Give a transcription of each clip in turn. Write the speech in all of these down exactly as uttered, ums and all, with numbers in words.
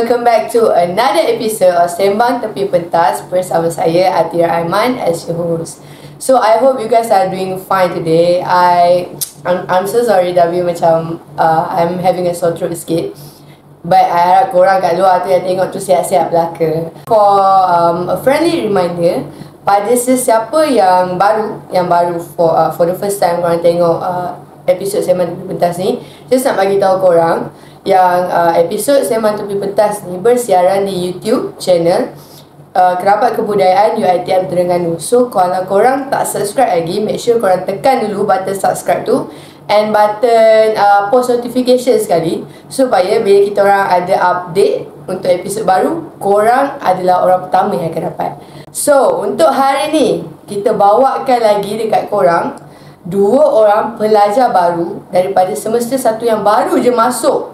welcome back to another episode of Sembang Tepi Pentas bersama saya Atira Aiman as your host. So I hope you guys are doing fine today. I I'm, I'm so sorry tapi macam uh, I'm having a sore throat sikit. But I harap korang kat luar tu yang tengok tu siap-siap belaka. For um, a friendly reminder, pada sesiapa yang baru yang baru for uh, for the first time korang tengok uh, episod Sembang Tepi Pentas ni, saya nak bagi tahu korang yang uh, episod Sembang Tepi Pentas ni bersiaran di YouTube channel uh, Kerabat Kebudayaan U I T M Terengganu. So kalau korang tak subscribe lagi, make sure korang tekan dulu button subscribe tu and button uh, post notification sekali, supaya bila kita orang ada update untuk episod baru, korang adalah orang pertama yang akan dapat. So untuk hari ni kita bawakan lagi dekat korang dua orang pelajar baru daripada semester satu yang baru je masuk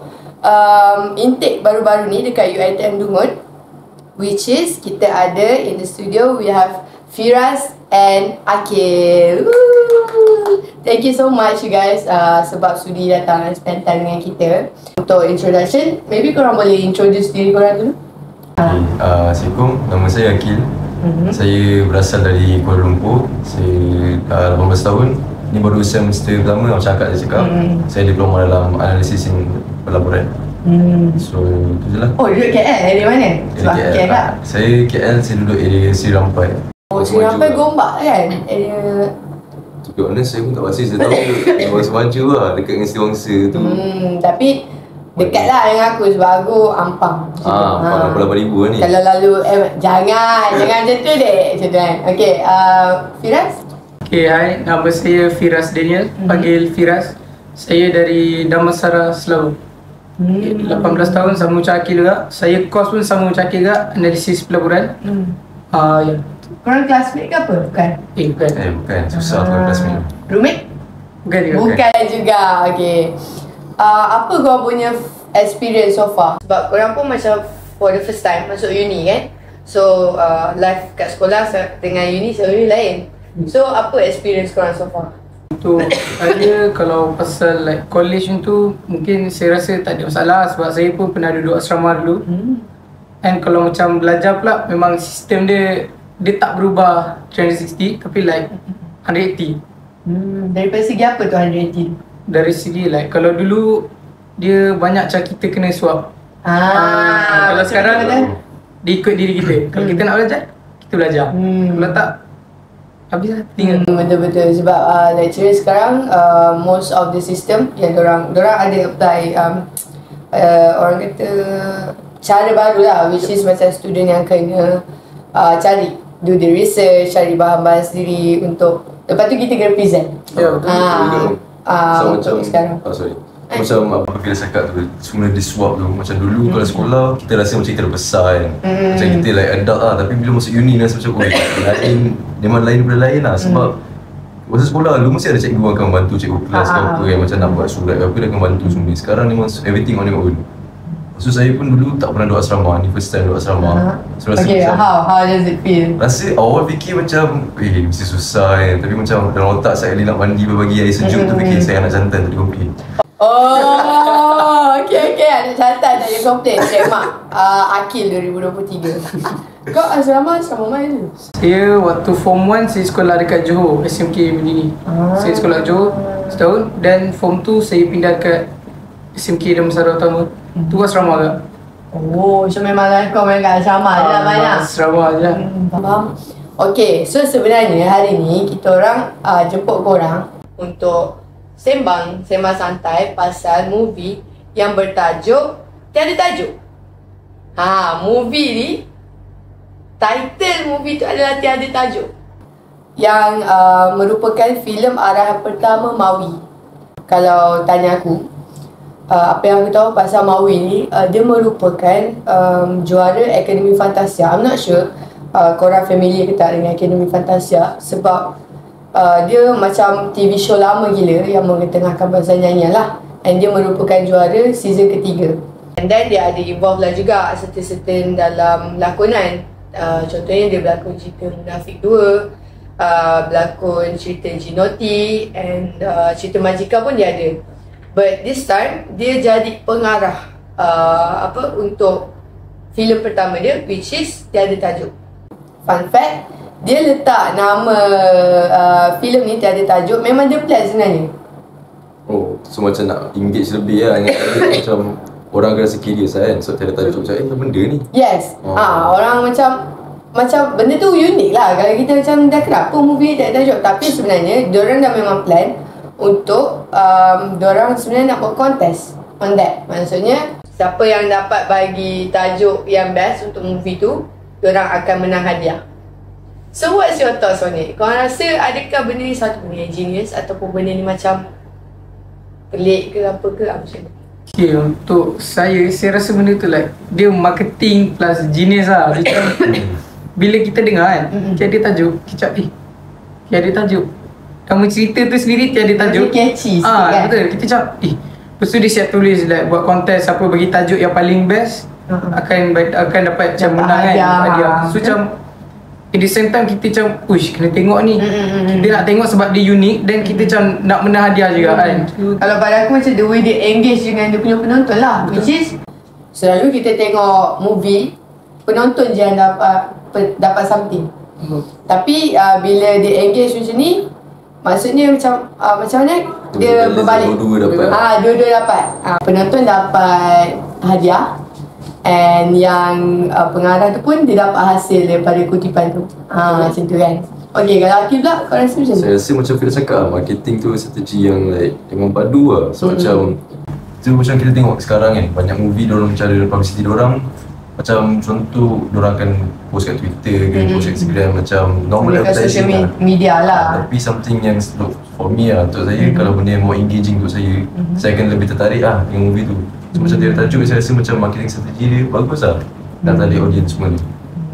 um, intake baru-baru ni dekat U I T M Dungun, which is kita ada in the studio we have Firas and Akil. Woo! Thank you so much you guys uh, sebab sudi datang and spend time dengan kita. Untuk introduction, maybe korang boleh introduce diri korang dulu. Okay. Uh, Assalamualaikum, nama saya Akil. Mm-hmm. Saya berasal dari Kuala Lumpur. Saya uh, lapan belas tahun. Ni baru semester pertama macam akak dia cakap. Mm. Saya diploma dalam analisis pelaburan. Mm. So tu je lah. Oh, duduk K L? Dari mana? Sebab K L, K L tak? Saya K L, saya duduk area Sri Rampai. Oh, Sri Rampai Gombak kan? Area... To be honest, saya pun tak pasti. Saya tahu Sri Semanja lah, dekat dengan Sri Wangsa tu. Hmm, tapi dekat lah dengan aku sebab aku Ampang. Ah, Ampang ha. Lapan ribu lah ni. Kalau lalu, eh jangan, jangan macam tu dek. Macam tu kan. Okay, uh, Firas? Okay, hai. Nama saya Firas Daniel, mm-hmm. panggil Firas. Saya dari Damansara, Selangor. Mm. Okay, lapan belas tahun, sama macam Akil juga. Saya course pun sama macam Akil juga, analisis pelaburan. Mm. Uh, ya. Korang classmate ke apa? Bukan? Eh, bukan. Eh, bukan. Susah tu classmate. Roommate? Bukan juga. Bukan juga, okay. Uh, apa korang punya experience so far? Sebab korang pun macam for the first time masuk uni kan? So, uh, life kat sekolah dengan uni selalu lain. So, apa experience korang so far? Untuk saya, kalau pasal like college tu, mungkin saya rasa tak ada masalah sebab saya pun pernah duduk asrama dulu. Hmm. And kalau macam belajar pula, memang sistem dia dia tak berubah tiga ratus enam puluh tapi like seratus lapan puluh. Hmm, daripada segi apa tu seratus lapan puluh? Dari segi like kalau dulu dia banyak cara kita kena swap. Ah, uh, kalau sekarang betul. Dia ikut diri kita. Kalau kita nak belajar, kita belajar. Hmm. Kalau tak, habis lah, tinggal. Hmm, betul-betul sebab uh, lecturer sekarang uh, most of the system yang dorang dorang ada apply um, uh, orang kata cara baru lah, which is macam student yang kena uh, cari, do the research, cari bahan-bahan sendiri untuk lepas tu kita kena present. Ya, betul. Ah, ah, so, untuk macam, sekarang. Oh, sorry. Macam apa bila cakap tu, semua di swap tu. Macam dulu mm. kalau sekolah, kita rasa macam kita dah besar kan. Mm. Macam kita like adult lah. Tapi bila masuk uni rasa macam, oh lain, memang lain daripada lain lah. Sebab mm. masa sekolah dulu mesti ada cikgu akan bantu, cikgu kelas ke apa yang macam nak buat surat ke apa, dia akan bantu semua. Sekarang ni memang everything on your own. So saya pun dulu tak pernah duduk asrama, ni first time duduk asrama. Uh-huh. So rasa okay, macam, how, how does it feel? Rasa awal fikir macam, eh mesti susah kan. Tapi macam dalam otak saya nak mandi berbagi air sejuk mm-hmm. tu fikir saya anak jantan tadi komplain. Oh, okay okay, anak jantan tadi komplain. Cik Mak, uh, Akil dua ribu dua puluh tiga. Kau asrama asrama mana tu? Saya waktu form one saya sekolah dekat Johor, S M K Medini. Ah. Saya sekolah Johor setahun dan form two saya pindah ke S M K Damansara Utama. Hmm. Tu asrama ke? Oh, so memang kau main kat asrama je lah banyak. Asrama je. Hmm, faham. Okay, so sebenarnya hari ni kita orang uh, jemput korang untuk sembang, sembang santai pasal movie yang bertajuk Tiada Tajuk. Ha, movie ni, title movie tu adalah Tiada Tajuk, yang uh, merupakan filem arahan pertama Maui. Kalau tanya aku, Uh, apa yang aku tahu pasal Maui ni, uh, dia merupakan um, juara Akademi Fantasia. I'm not sure uh, korang familiar ke tak dengan Akademi Fantasia, sebab uh, dia macam T V show lama gila yang mengetengahkan pasal nyanyian lah. And dia merupakan juara season ketiga. And then dia ada involve lah juga certain-certain dalam lakonan. uh, Contohnya dia berlakon cerita Munafik dua, uh, berlakon cerita Jinoti, and uh, cerita Majika pun dia ada. But this time dia jadi pengarah uh, apa untuk filem pertama dia, which is Tiada Tajuk. Fun fact, dia letak nama uh, filem ni Tiada Tajuk, memang dia plan sebenarnya. Oh, so macam nak engage lebih lah. Macam orang akan rasa curious lah kan. So Tiada Tajuk macam, eh apa benda ni? Yes. Oh. Ah, orang macam macam benda tu unik lah. Kalau kita macam dah kenapa movie Tiada Tajuk. Tapi sebenarnya diorang dah memang plan untuk um, diorang sebenarnya nak buat kontes on that. Maksudnya siapa yang dapat bagi tajuk yang best untuk movie tu, diorang akan menang hadiah. So what's your thoughts on it? Korang rasa adakah benda ni satu benda yang genius ataupun benda ni macam pelik ke apa ke apa macam ni? Okay, untuk saya, saya rasa benda tu like dia marketing plus genius lah. Dia macam bila kita dengar kan, tiada tajuk, kecap eh tiada tajuk, nama cerita tu sendiri tiada tajuk. Dia catchy sikit Ah, kan? betul, kita cakap eh, lepas tu dia siap tulis like buat kontes siapa bagi tajuk yang paling best uh-huh. akan akan dapat macam Dapat menang kan hadiah. hadiah. So macam at the same time kita macam push kena tengok ni. Mm-mm. Dia nak tengok sebab dia unik dan kita macam nak menang hadiah juga kan. Kalau pada aku macam the way dia engage dengan dia punya penonton lah. Which is selalu kita tengok movie, penonton je yang dapat dapat something. Hmm. Tapi uh, bila dia engage macam ni, maksudnya macam uh, macam mana dia Balance, berbalik. dua-dua dapat. Ah, dua-dua dapat. Ah, penonton dapat hadiah and yang uh, pengarah tu pun dia dapat hasil daripada kutipan tu. Ah, macam tu kan. Okay, kalau Akif pula kau rasa macam Saya mana? rasa macam Fira cakap lah, marketing tu strategi yang like memang padu lah. So Mm-hmm. macam tu macam kita tengok sekarang kan, banyak movie diorang cara publicity diorang macam contoh diorang akan post kat Twitter ke, Mm-hmm. post kat Instagram macam normal Dekat social advertising lah. me- media lah. Tapi something yang look for me lah, untuk saya Mm-hmm. kalau benda yang more engaging untuk saya, Mm-hmm. saya akan lebih tertarik lah dengan movie tu. So macam Tiada Tajuk, saya rasa macam marketing strategi dia bagus lah, nak tarik audience semua ni.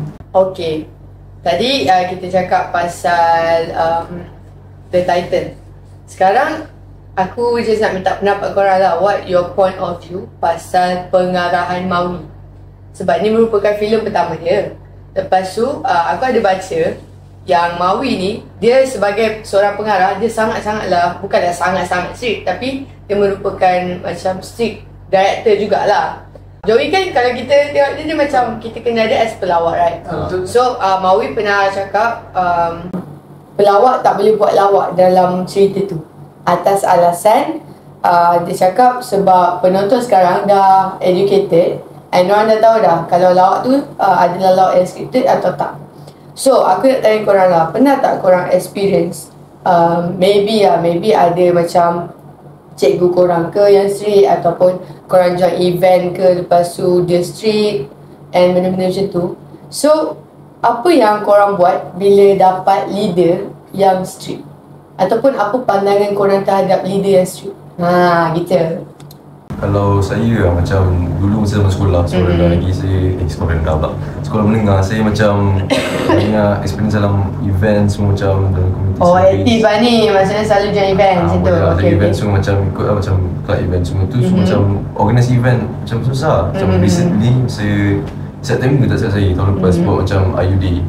Okay. Tadi uh, kita cakap pasal um, The Titan. Sekarang aku just nak minta pendapat korang lah. What your point of view pasal pengarahan Maui? Sebab ni merupakan filem pertama dia. Lepas tu uh, aku ada baca yang Maui ni, dia sebagai seorang pengarah, dia sangat-sangatlah, bukanlah sangat-sangat strict, tapi dia merupakan macam strict director jugalah. Joey kan kalau kita tengok dia, dia macam kita kena ada as pelawak, right? Betul. So uh, Maui pernah cakap um, pelawak tak boleh buat lawak dalam cerita tu, atas alasan uh, dia cakap sebab penonton sekarang dah educated and orang dah tahu dah kalau lawak tu uh, adalah lawak yang scripted atau tak. So aku nak tanya korang lah, pernah tak korang experience um, maybe lah, maybe ada macam cikgu korang ke yang strict ataupun korang join event ke, lepas tu dia strict and benda-benda macam tu. So apa yang korang buat bila dapat leader yang strict, ataupun apa pandangan korang terhadap leader yang strict? Ha, gitu. Kalau saya lah, macam dulu masa zaman sekolah, sekolah rendah lagi saya, eh sekolah rendah pula, sekolah menengah saya macam banyak experience dalam event semua macam dalam community Oh, service. aktif lah ni, maksudnya selalu join event Ah, macam tu. boleh lah, Okay, event okay. semua macam ikut lah, macam club event semua tu. So Mhm. macam organize event macam susah. Macam Mhm. recently saya September tak salah saya, tahun lepas Mhm. buat macam I U Day.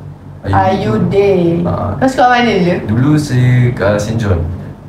Ayu Day. Ah. Kau sekolah mana dulu? Dulu saya kat Saint John.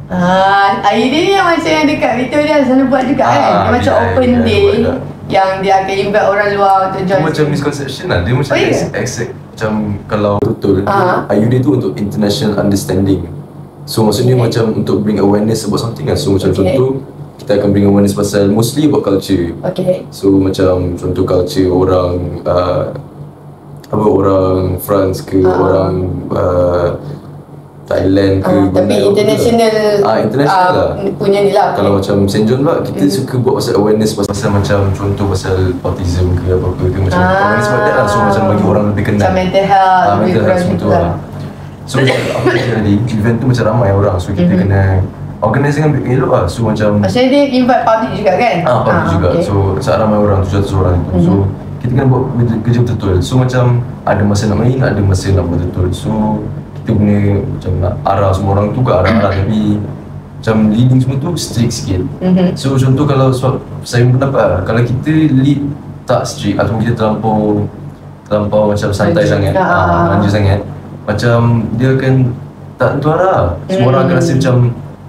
Ah, Ayu Day ni yang macam yang dekat Victoria selalu buat juga Ah, kan? Dia macam dia- open dia day buat tak. yang dia akan invite orang luar untuk Itu join. macam misconception lah. Dia macam Oh, ya? ex- ex- macam kalau betul Ah. I U D tu untuk international understanding. So maksudnya Okay. macam untuk bring awareness about something lah. So macam Okay. contoh kita akan bring awareness pasal mostly about culture. Okay. So macam contoh culture orang uh, apa orang France ke, Ah. orang uh, Thailand ke, Ah, tapi Brunei, international, ah, international ah, lah. punya ni lah. Kalau macam Saint John pula, kita Hmm. suka buat pasal awareness pasal, pasal macam contoh pasal autism ke apa-apa ke, macam Ah. awareness about that lah. So macam bagi orang lebih kenal Macam mental health, Ah, lebih mental health kurang semua gitu tu lah. lah. So macam apa yang tadi, event tu macam ramai orang, so kita Mhm. kena organize dengan elok lah. So macam Maksudnya dia invite public juga kan? Ah, public juga. okay. So saat ramai orang, tujuh ratus orang tu. So Mhm. kita kena buat kerja, kerja betul. So macam ada masa nak main, ada masa nak buat betul. So kita punya macam nak arah semua orang tu ke arah-arah tapi macam leading semua tu strict sikit. Mhm. So contoh kalau so, saya pendapat lah, kalau kita lead tak strict ataupun kita terlampau terlampau macam santai Manja. sangat, Ah. ah, manja sangat, macam dia akan tak tentu arah. Semua orang akan Hmm. rasa macam,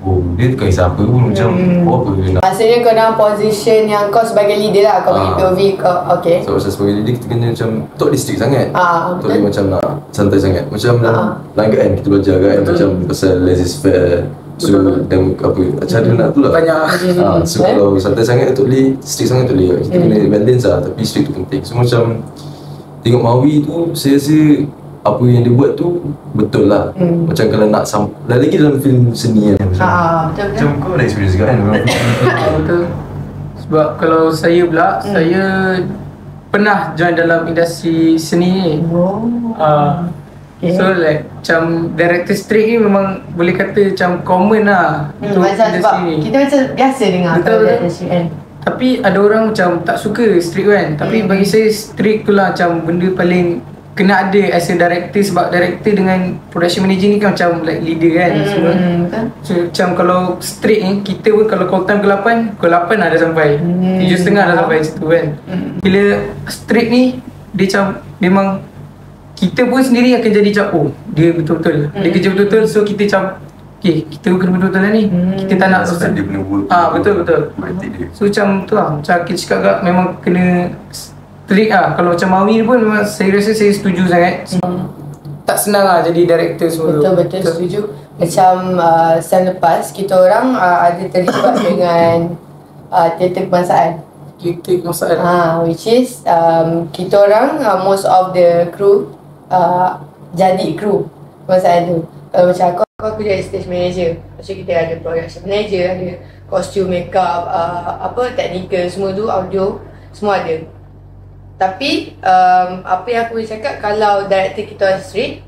oh dia tukang kisah apa pun macam Hmm. oh apa dia nak. Maksudnya kau dalam position yang kau sebagai leader lah. Kau bagi Ah. P O V kau. Okay. So macam sebagai leader kita kena macam tak boleh strict sangat. Ah, Tak boleh betul. macam nak santai sangat. Macam dalam Ah. dalam kan kita belajar kan macam pasal laissez-faire. So dan apa cara nak tu lah. Banyak. Ah, so Eh? kalau santai sangat tak boleh, strict sangat tak boleh. Kita kena balance lah, tapi strict tu penting. So macam tengok Mawi tu saya rasa apa yang dia buat tu betul lah. Hmm. Macam kalau nak sam- lagi dalam filem seni kan macam, Ah, betul betul. macam kau ada experience juga kan dalam filem. Ah, betul. Sebab kalau saya pula, Hmm. saya pernah join dalam industri seni ni. Oh. Ah. Okay. So like macam director straight ni memang boleh kata macam common lah Hmm, untuk macam sebab industri ni. kita macam biasa dengar Betul, kalau betul. dari industri kan. Tapi ada orang macam tak suka strict kan. Tapi Hmm. bagi saya strict tu lah macam benda paling kena ada as a director. Sebab director dengan production manager ni kan macam like leader kan semua. Hmm, betul. So macam kalau strict ni, kita pun kalau call time pukul lapan, pukul lapan dah dah sampai. Hmm. Tujuh setengah dah sampai situ kan. Hmm. Bila strict ni, dia macam memang kita pun sendiri akan jadi macam oh dia betul-betul. Dia Hmm. kerja betul-betul, so kita macam okay, kita kena betul-betul lah ni. Hmm. Kita tak nak Sebab dia punya work. Ah, betul, betul. Work ethic dia. So macam tu lah, macam kita cakap kak memang kena strict lah. Kalau macam Mawi ni pun memang saya rasa saya setuju sangat. Hmm. Tak senang lah jadi director semua tu. Betul betul setuju. Macam uh, setahun lepas kita orang uh, ada terlibat dengan uh, teater kebangsaan. Kita masalah. Ah, which is um, kita orang uh, most of the crew uh, jadi kru kebangsaan tu. Kalau macam aku, aku, aku jadi stage manager. Macam kita ada production manager, ada costume, makeup, uh, apa technical semua tu, audio semua ada. Tapi um, apa yang aku boleh cakap, kalau director kita orang strict,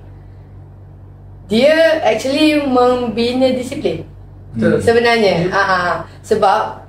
dia actually membina disiplin. Betul. Sebenarnya ah uh, sebab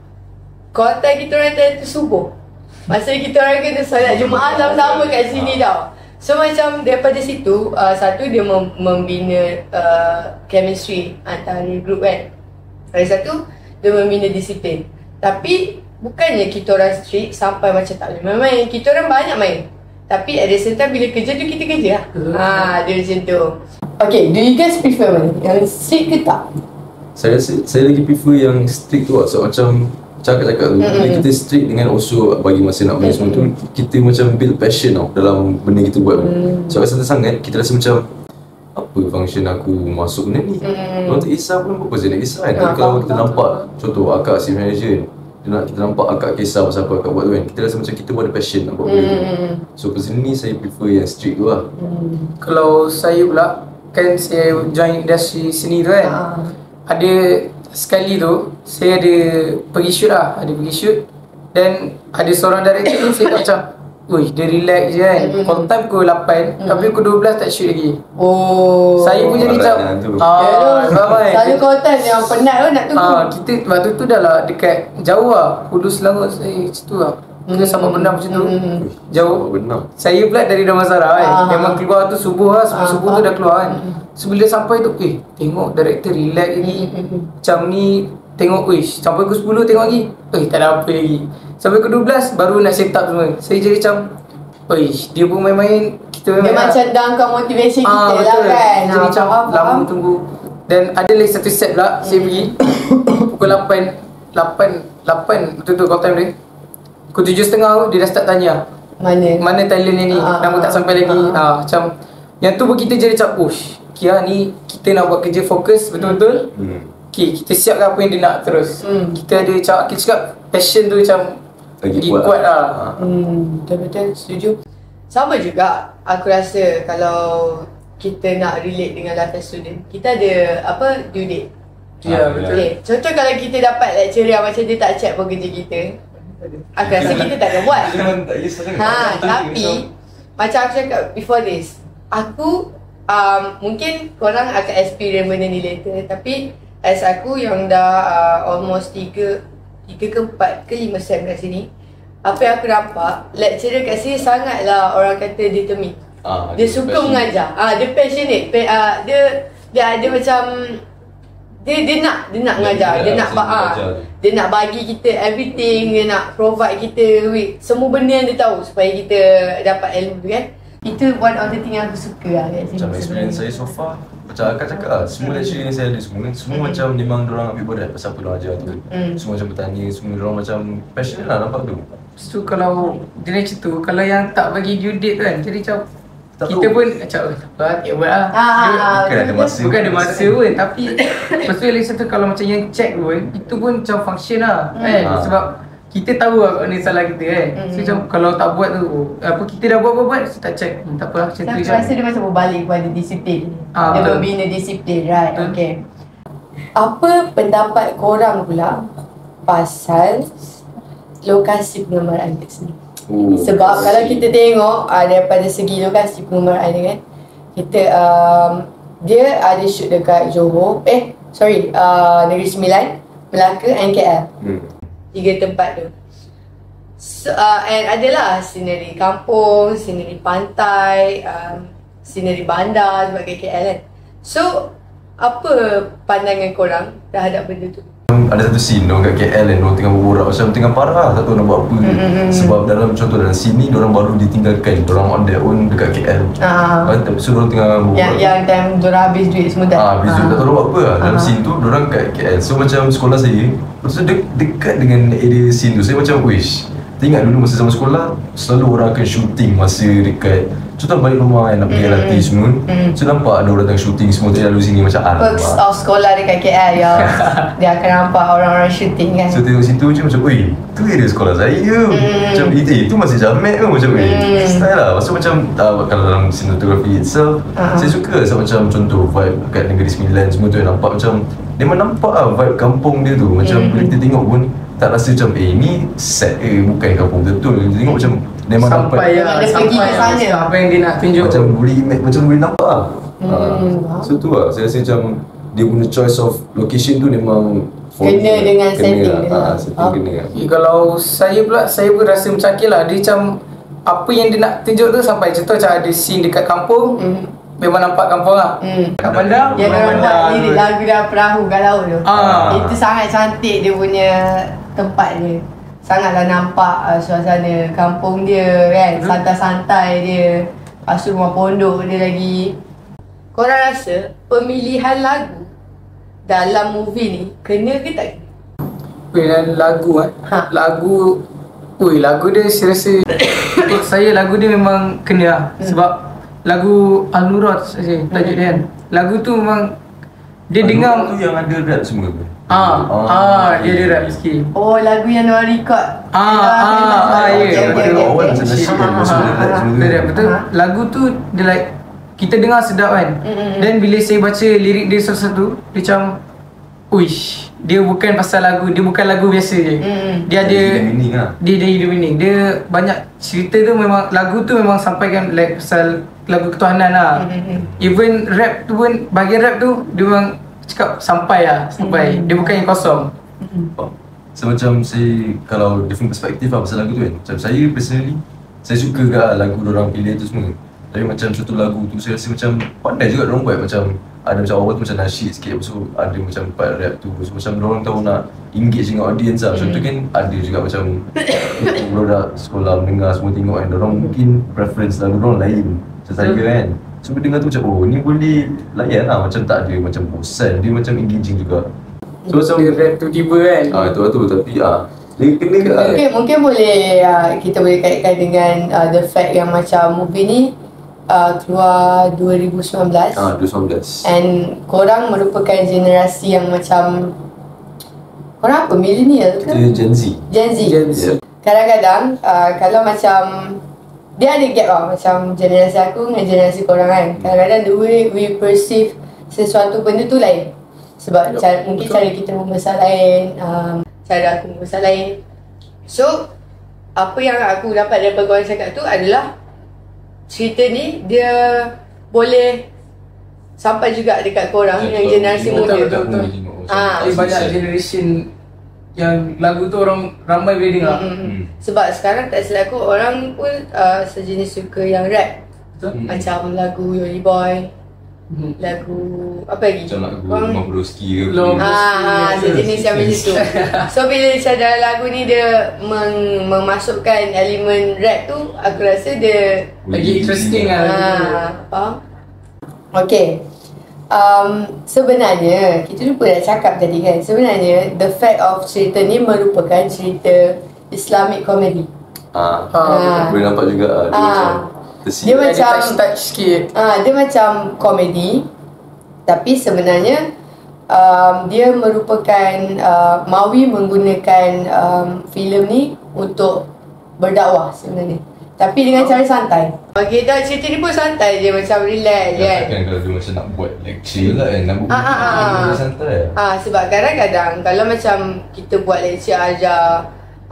kota kita orang time tu subuh. Masa kita orang kena solat Jumaat sama-sama kat sini tau. So macam daripada situ uh, satu dia mem- membina uh, chemistry antara group kan. Lagi satu dia membina disiplin. Tapi bukannya kita orang strict sampai macam tak boleh main-main. Kita orang banyak main. Tapi at the same time bila kerja tu kita kerja lah. Ha, dia macam tu. Okay, do you guys prefer mana? Yang strict ke tak? Saya rasa saya lagi prefer yang strict tu lah. So macam cakap-cakap tu, bila kita strict dengan also bagi masa nak main semua tu, kita macam build passion tau dalam benda kita buat tu. So rasa sangat kita rasa macam apa function aku masuk benda ni. Kalau tak kisah pun apa saya nak kisah kan. Tapi Ah, kalau faham, kita faham. nampak contoh akak si manager ni, dia nak kita nampak akak kisah pasal apa akak buat tu kan, kita rasa macam kita pun ada passion nak buat benda tu. So personally ni saya prefer yang strict tu lah. Kalau saya pula, kan saya join industri seni tu kan. Ah. Ada sekali tu saya ada pergi shoot lah, ada pergi shoot dan ada seorang director tu saya macam wih dia relax je kan. Call time pukul lapan tapi pukul dua belas tak shoot lagi. Oh. Saya pun jadi macam malatnya tu. ah, ramai. Selalu konten yang penat tu nak tunggu. Ah, kita waktu tu dah lah dekat jauh lah, Kudus Selangor saya macam tu lah. Kita sama benda macam tu. Jauh. Benar. Saya pula dari Damansara kan. Ah. Memang keluar tu subuh lah, sebelum Ah, subuh tu dah keluar kan. So bila sampai tu, eh tengok director relax lagi. Macam ni tengok, wish sampai ke sepuluh tengok lagi. Eh tak ada apa lagi. Sampai ke dua belas baru nak set up semua. Saya jadi macam, wish dia pun main-main, kita Dia main lah. macam downkan motivation kita Ah, lah betul. kan. Jadi Ah, macam faham, lama faham. tunggu. Dan ada lagi satu set pula, saya pergi pukul lapan, lapan, lapan betul-betul call time dia. Pukul tujuh setengah tu dia dah start tanya, Mana? mana talent ni, Ah, nama tak sampai lagi. Ah, macam yang tu pun kita jadi macam, ush, Kia ni kita nak buat kerja fokus betul-betul. Hmm. Okay, kita siapkan apa yang dia nak terus. Hmm. Kita ada macam, kita cakap passion tu macam Lagi lagi kuat kuat, lah. lah. Hmm, betul-betul setuju. Sama juga aku rasa kalau kita nak relate dengan lifestyle student, kita ada apa due date. Ya, Ah, betul. Okay, contoh kalau kita dapat lecturer yang macam dia tak check pun kerja kita, aku rasa kita tak akan buat. tak kisah sangat. Ha, tapi macam aku cakap before this, aku um, mungkin korang akan experience benda ni later, tapi as aku yang dah uh, almost tiga tiga ke empat ke lima sem kat sini, apa yang aku nampak, lecturer kat sini sangatlah orang kata determined. Ah, Dia dia suka passion. mengajar. Ah, dia passionate. Pa, uh, dia dia ada macam dia dia nak dia nak Dia mengajar, dia dia lah, nak dia ba- ah, mengajar tu. dia nak bagi kita everything, dia nak provide kita with semua benda yang dia tahu supaya kita dapat ilmu tu kan. Itu one of the thing yang aku suka lah kat sini. Macam experience saya so far, macam akak cakap lah, semua lecturer yang saya ada semua Semua Mm. macam memang diorang ambil berat pasal apa diorang ajar tu. Mm. Semua macam bertanya, semua diorang macam passionate lah nampak tu. Lepas tu kalau dia macam tu, kalau yang tak bagi due date tu kan, jadi macam Tak kita tahu. pun macam, oh tak apa lah, tak buat lah. Ah, Dia- ah, Bukan ada masa. Bukan ada masa pun, tapi lepas tu lagi satu kalau macam yang check pun, itu pun macam function lah kan. Ah. Sebab kita tahu lah kat mana salah kita kan. So Mm. macam kalau tak buat tu, apa kita dah buat-buat, so tak check. Hmm, tak apa lah, macam tu Aku je. rasa dia macam berbalik pada disiplin. Ah, Dia betul. membina disiplin, right? Betul. Okay. Apa pendapat korang pula pasal lokasi pengemaraan kat sini? Oh, Sebab kalau kita tengok uh, daripada segi lokasi pengemaraan dia kan, kita um, dia ada shoot dekat Johor, eh sorry, uh, Negeri Sembilan, Melaka and K L. Hmm. Tiga tempat tu. So, uh, and adalah scenery kampung, scenery pantai, um, scenery bandar sebagai K L kan. So, apa pandangan korang terhadap benda tu? Ada satu scene diorang kat K L dan diorang tengah berborak macam tengah parah, tak tahu nak buat apa. Mm-mm. Sebab dalam contoh dalam sini diorang baru ditinggalkan, diorang on their own dekat K L. Ah. Kan, so diorang tengah berborak. Yang yang time diorang habis duit semua tak? Ah, Bizu tak tahu nak buat apa lah. Dalam Ah. scene tu, diorang kat K L. So macam sekolah saya, lepas tu de- dekat dengan area scene tu, saya macam wish. Teringat dulu masa zaman sekolah, selalu orang akan shooting masa dekat contoh balik rumah kan, nak pergi L R T semua. Mm. So nampak ada orang tengah shooting semua tengah lalu sini macam Perks alamak. of sekolah dekat K L ya. Dia akan nampak orang-orang shooting kan. So tengok situ je macam, oi, tu area sekolah saya. Mm. Macam, eh, eh, tu masih Jamek ke? Macam, eh, Mm. style lah. Maksud macam, uh, kalau dalam cinematography itself, Ah. saya suka sebab macam contoh vibe kat Negeri Sembilan semua tu yang nampak macam, memang nampak lah vibe kampung dia tu. Macam Mm. bila kita tengok pun, tak rasa macam, eh, ni set eh, bukan kampung betul. Kita tengok macam, memang nampak. Sampai Memang lah, dia pergi sampai ke lah, sana. apa yang dia nak tunjuk. Macam boleh image, macam boleh nampak lah. Hmm, Ah. faham. So tu lah, saya rasa macam, dia guna choice of location tu memang Kena dengan setting lah. dia. Ah, setting Ah. kena lah. Okay, kalau saya pula, saya pun rasa macam okay lah. Dia macam apa yang dia nak tunjuk tu sampai. Contoh macam ada scene dekat kampung, Hmm. memang nampak kampung lah. Hmm. Kat bandar, Dia memang orang buat bandar lirik tu. lagu dalam perahu kat laut tu. Ah. Itu sangat cantik dia punya tempat dia. Sangatlah nampak uh, suasana kampung dia kan, Betul. santai-santai dia. Lepas tu rumah pondok dia lagi. Korang rasa pemilihan lagu dalam movie ni kena ke tak? Weh, dan lagu kan. Ha. Lagu, weh, lagu dia saya rasa, untuk saya lagu dia memang kena lah. Sebab lagu Al-Nurah saja tajuk dia kan. Lagu tu memang, dia dengar, tu yang ada rap semua ke? ah, ah, dia ada rap sikit. Oh, lagu yang diorang record. Ah, ah, ah, ya, betul. Awal macam nasi kan, masuk Ah, dia rap ah, semua Betul, tu. tak? Betul. Ah. Lagu tu dia like kita dengar sedap kan. Mm-mm. Dan bila saya baca lirik dia satu-satu, dia macam uish, dia bukan pasal lagu, dia bukan lagu biasa je. Mm-mm. Dia ada Hidden meaning lah. Dia ada hidden meaning. Dia banyak cerita tu memang, lagu tu memang sampaikan like pasal lagu ketuhanan lah. Mm-mm. Even rap tu pun, bahagian rap tu dia memang cakap sampai lah, sampai. Mm. Dia bukan yang kosong. So macam saya, kalau different perspektif lah pasal lagu tu kan. Macam saya personally, saya suka ke lagu dorang pilih tu semua. Tapi macam contoh lagu tu saya rasa macam pandai juga dorang buat. Macam ada macam awal tu macam nasyid sikit, lepas tu ada macam part rap tu. So macam dorang tahu nak engage dengan audience lah. Macam tu kan ada juga macam untuk budak sekolah mendengar semua tengok kan. Dorang mungkin preference lagu dorang lain macam saya kan. So bila dengar tu macam, oh ni boleh layan lah. Macam tak ada macam bosan, dia macam engaging juga. So macam Dia rap tu tiba kan. ah itu tu tapi ah dia kena ke ah. Mungkin mungkin boleh uh, kita boleh kaitkan dengan uh, the fact yang macam movie ni uh, keluar dua ribu sembilan belas. Ah dua ribu sembilan belas. And korang merupakan generasi yang macam, korang apa, millennial Kita ke? Gen Z. Gen Z. Gen Z. Yeah. Kadang-kadang uh, kalau macam dia ada gap lah, macam generasi aku dengan generasi korang kan. Kadang-kadang the way we perceive sesuatu benda tu lain. Sebab Yup, cara, mungkin betul. cara kita membesar lain, um, cara aku membesar lain. So, apa yang aku dapat daripada korang cakap tu adalah cerita ni dia boleh sampai juga dekat korang yang generasi betul, muda. betul, betul. Ah, Tapi banyak generation yang lagu tu orang ramai boleh dengar. Mm-mm. Hmm. Sebab sekarang tak silap aku, orang pun uh, sejenis suka yang rap. Betul? Hmm. Macam lagu Yoli Boy, Lagu apa lagi? Macam lagu Korang- Mampu Roski ke Lom- Ah, ha, Yes, sejenis yang macam tu. So bila macam dalam lagu ni dia meng, memasukkan elemen rap tu, aku rasa dia Lagi interesting lah. ah, faham? Okay. Um, sebenarnya kita lupa nak cakap tadi kan. Sebenarnya the fact of cerita ni merupakan cerita Islamic comedy. Ah, Ah. boleh nampak juga ah, dia Ah. macam Dia tersirat. macam- Ada touch-touch sikit. Ah, dia macam komedi, tapi sebenarnya um, dia merupakan uh, Mawi menggunakan um, filem ni untuk berdakwah sebenarnya. Tapi dengan cara santai. Okay, dah cerita ni pun santai je, macam relax je kan. Kan kalau dia macam nak buat lecture lah kan, nak buat Ah, ah, ah. dia santai. Ah, sebab kadang-kadang kalau macam kita buat lecture ajar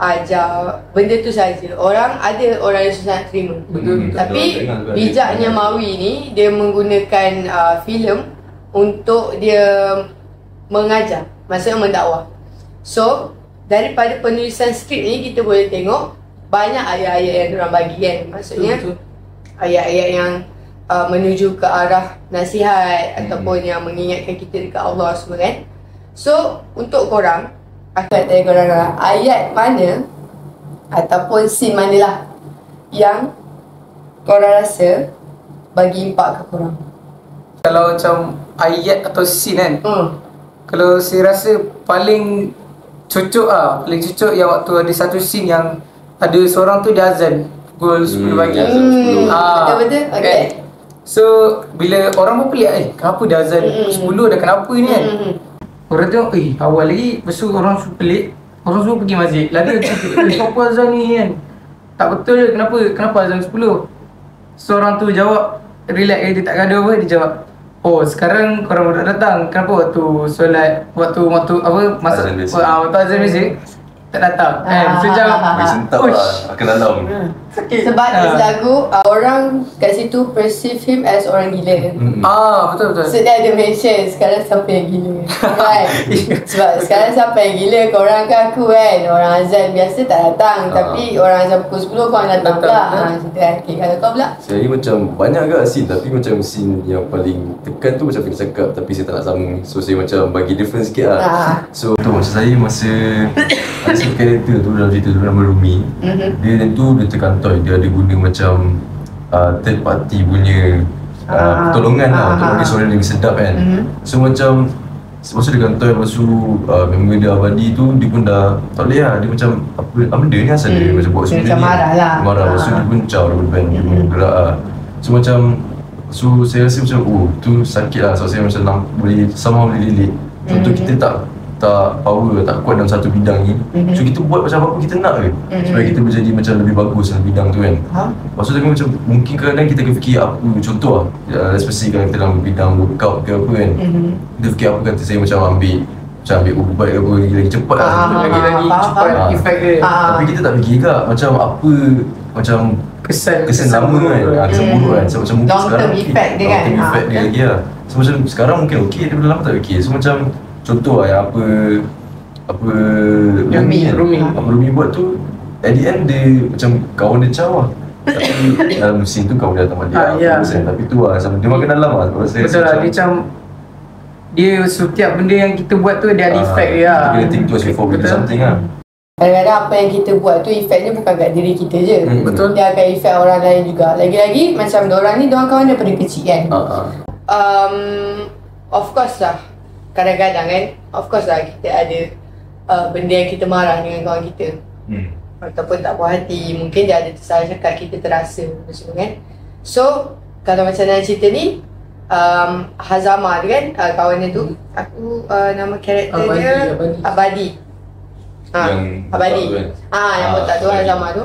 ajar benda tu saja, orang ada orang yang susah nak terima. Betul, betul. Tapi Orang dengar juga bijaknya ada. Mawi ni dia menggunakan uh, filem untuk dia mengajar, maksudnya mendakwah. So daripada penulisan skrip ni kita boleh tengok banyak ayat-ayat yang diorang bagi kan. Maksudnya Betul. ayat-ayat yang uh, menuju ke arah nasihat Hmm. ataupun yang mengingatkan kita dekat Allah semua kan. So untuk korang, aku nak tanya korang lah, ayat mana ataupun scene mana lah yang korang rasa bagi impak ke korang? Kalau macam ayat atau scene kan, Hmm. kalau saya rasa paling cocok ah, paling cocok yang waktu ada satu scene yang ada seorang tu dia azan pukul sepuluh Hmm, pagi. azan Hmm, sepuluh. Ah, betul-betul. Okay. kan? So bila orang pun pelik, eh kenapa dia azan Mm-mm. pukul sepuluh dah, kenapa ni kan? Hmm. Orang tengok, eh awal lagi, lepas tu orang semua pelik, orang semua pergi masjid. Lalu dia cakap, eh kenapa azan ni kan? Tak betul je, kenapa kenapa azan sepuluh? Seorang tu jawab, relax eh, dia tak gaduh apa, dia jawab, oh sekarang korang baru datang, kenapa waktu solat, waktu waktu apa, masa, Azan biasa. ah, waktu azan biasa, tak datang kan? So Ah. jawab, Bagi sentap "Uish, lah, akan dalam. sakit." Sebab Ah. this lagu uh, orang kat situ perceive him as orang gila. Hmm. Ah, betul betul. So dia ada mention sekarang siapa yang gila kan. Sebab sekarang siapa yang gila, korang ke aku kan. Orang azan biasa tak datang, Ah. tapi orang azan pukul sepuluh korang datang Datang, pula. betul. Ha, macam tu kan. Okay, kalau kau pula? Saya ni macam banyak agak scene, tapi macam scene yang paling tekan tu macam Fik cakap, tapi saya tak nak sama. So saya macam bagi different sikit lah. Ah. So tu macam saya masa ada satu karakter tu dalam cerita tu nama Rumi. Mhm. Dia tu dia terkantoi, dia ada guna macam uh, third party punya uh, Ah. pertolongan lah Ah, untuk ah, bagi suara yang lebih sedap kan. Mhm. So macam lepas tu dia kantoi, lepas tu uh, member dia Abadi tu dia pun dah tak boleh lah. Dia macam apa, apa benda ni asal dia Hmm. macam buat Dia semua macam ni. marah lah. Dia marah, lepas tu Ah. dia pun caw, dia pun band, dia pun gerak lah. So macam so saya rasa macam oh tu sakit lah. So saya macam nak boleh somehow boleh relate. Contoh Mhm. kita tak tak power, tak kuat dalam satu bidang ni. Mhm. So kita buat macam apa kita nak ke Mhm. supaya kita menjadi macam lebih bagus dalam bidang tu kan. Ha? Lepas tu tapi macam mungkin kadang-kadang kita akan fikir apa, contoh lah, uh, especially kalau kita dalam bidang workout ke apa kan. Mhm. Kita fikir apa kata saya macam ambil macam ambil ubat ke apa lagi, lagi cepat lah. Ah, Lagi- Lagi-lagi Faham, cepat faham. efek dia. Ah. Tapi kita tak fikir juga macam apa macam Kesan kesan lama kan, ah, kesan Hmm. buruk kan. So macam mungkin Long sekarang term mungkin effect dia long kan. term Ah, effect dia betul. lagi lah. So macam sekarang mungkin okey, daripada lama tak okey. So macam contoh lah yang apa apa Rumi. kan. Rumi. Apa Rumi buat tu at the end dia macam kawan dia caw lah. Tapi dalam scene tu kawan dia datang balik Ah, lah, ya. persen. Tapi tu lah sama dia makan dalam lah. Kalau saya Betul lah, dia macam dia setiap benda yang kita buat tu dia ada ah, efek dia lah. kita kena think twice before we do Betul. something lah. Kadang-kadang apa yang kita buat tu efeknya bukan kat diri kita je. Hmm. Betul. Dia akan efek orang lain juga. Lagi-lagi macam diorang ni, diorang kawan daripada kecil kan. Ah, ah. Um, of course lah, kadang-kadang kan, of course lah kita ada uh, benda yang kita marah dengan kawan kita. Hmm. Ataupun tak puas hati, mungkin dia ada tersalah cakap, kita terasa macam tu kan. So, kalau macam dalam cerita ni, um, Hazama tu kan, uh, kawan dia tu, aku uh, nama karakter Abadi, dia Abadi. Abadi. Ah, Yang Abadi. botak tu kan? Ah, yang Ah, botak tu, Abadi. Hazama tu.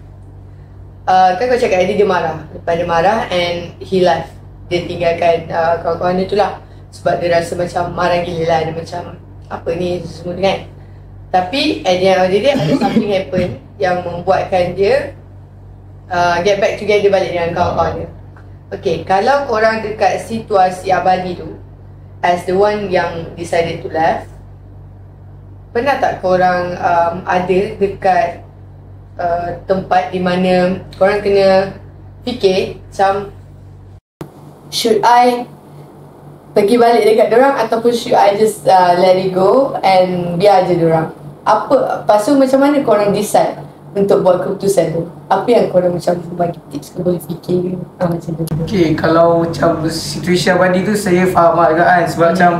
Uh, kan kau cakap tadi dia marah. Lepas dia marah and he left. Dia tinggalkan uh, kawan-kawan dia tu lah. Sebab dia rasa macam marah gila lah. Dia macam apa ni semua tu kan. Tapi at the end of the day ada something happen yang membuatkan dia uh, get back together balik dengan kawan-kawan dia. Okay, kalau korang dekat situasi Abadi tu as the one yang decided to left, pernah tak korang um, ada dekat uh, tempat di mana korang kena fikir macam should I pergi balik dekat diorang, ataupun should I just uh, let it go and biar je diorang? Apa, lepas tu macam mana korang decide untuk buat keputusan tu? Apa yang korang macam bagi tips ke, boleh fikir ke? Ah, macam tu. Okay, kalau macam situasi Abadi tu saya faham lah juga kan. Sebab macam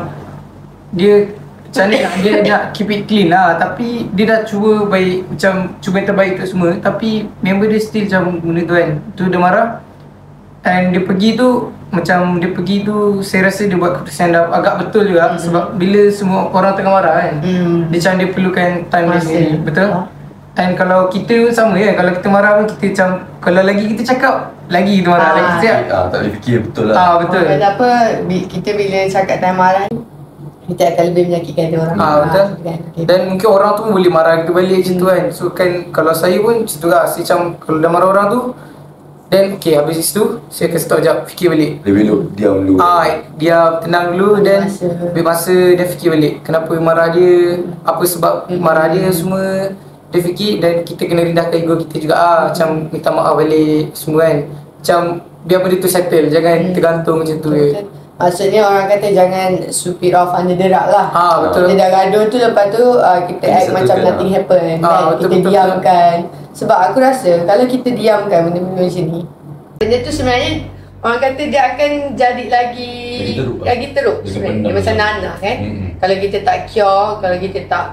dia macam ni nak, dia nak keep it clean lah. Tapi dia dah cuba baik, macam cuba yang terbaik untuk semua. Tapi member dia still macam benda tu kan. Tu dia marah. And dia pergi tu, macam dia pergi tu saya rasa dia buat keputusan dah agak betul juga. Mm-hmm. Sebab bila semua orang tengah marah kan, mm. dia macam dia perlukan time dia sendiri. Betul? Oh. And kalau kita pun sama kan, kalau kita marah pun kita macam, kalau lagi kita cakap, lagi kita marah. Ah. Lagi kita ah, tak boleh fikir betul lah. Ah, betul. Oh, apa, kita bila cakap time marah ni, kita akan lebih menyakitkan dia orang. Ah, betul. Okay. Dan mungkin orang tu boleh marah kita balik macam tu kan. So kan, kalau saya pun macam tu lah. Saya macam, kalau dah marah orang tu, then okay, habis itu saya akan stop sekejap, fikir balik. Lebih dulu, diam dulu. Ah, dia tenang dulu dan ambil masa dia fikir balik. Kenapa marah dia, apa sebab marah dia semua. Dia fikir dan kita kena rendahkan ego kita juga ah, macam minta maaf balik semua kan. Macam biar benda tu settle, jangan hmm. tergantung macam tu je. Maksudnya orang kata jangan sweep it off under the rug lah. Ah, betul. Kita dah gaduh tu, lepas tu uh, kita act macam nothing lah. happen ah, kan? Betul, kita betul, diamkan betul. Sebab aku rasa kalau kita diamkan benda-benda macam ni, benda tu sebenarnya orang kata dia akan jadi lagi Lagi teruk, lagi teruk sebenarnya. Dia macam nanah kan. hmm. Kalau kita tak cure, kalau kita tak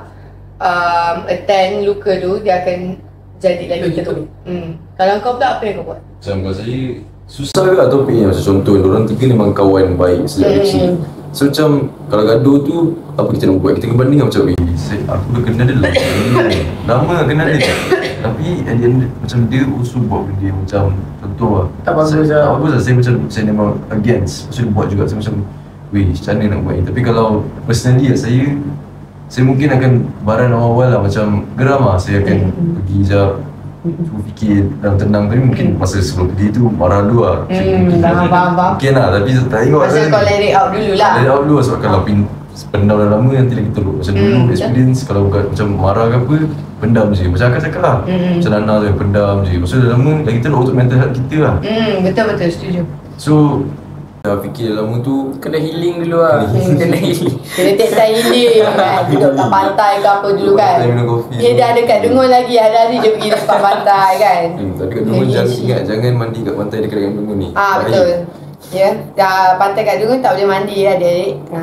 um, attend luka tu, dia akan jadi lagi ya, teruk. hmm. Kalau kau pula apa yang kau buat? Macam kalau saya susah juga topiknya. Macam contoh, diorang tiga memang kawan baik sejak hmm. kecil. So macam kalau gaduh tu, apa kita nak buat? Kita kena bandingkan macam, eh, saya, aku dah kenal dia lama lama kenal dia. Tapi at the end, macam dia usul buat benda yang macam contoh lah, tak bagus lah. Tak bagus lah. Saya macam, saya memang against. So dia buat juga, saya macam, weh, macam mana nak buat ni? Tapi kalau personally lah, saya Saya mungkin akan baran awal-awal lah, macam geram lah. Saya akan mm. pergi sekejap, cuba fikir dalam tenang. Tapi mungkin masa sebelum pergi tu marah dulu lah. Hmm, faham-faham. Mungkin lah, tapi tak tengok masa kau let it out dulu lah. Let it out dulu lah, sebab kalau pin, pendam dah lama nanti lagi teruk. Macam hmm, dulu betul. experience, kalau bukan macam marah ke apa, pendam je. Macam akak cakap lah, hmm. macam Nana tu yang pendam je. Maksudnya dah lama, lagi teruk untuk mental health kita lah. Hmm, betul-betul, setuju. So, dah fikir lama tu kena healing dulu lah. Kena healing. Kena take time healing kan. Duduk kat pantai ke apa dulu kan. Dia dah dekat Dungun lagi, hari-hari dia pergi dekat pantai kan. Hmm, tapi kat Dungun jangan ingat, jangan mandi kat pantai dekat dengan Dungun ni. Ah, betul. Ya, yeah. Dah pantai kat Dungun tak boleh mandi ya adik-adik. Ha.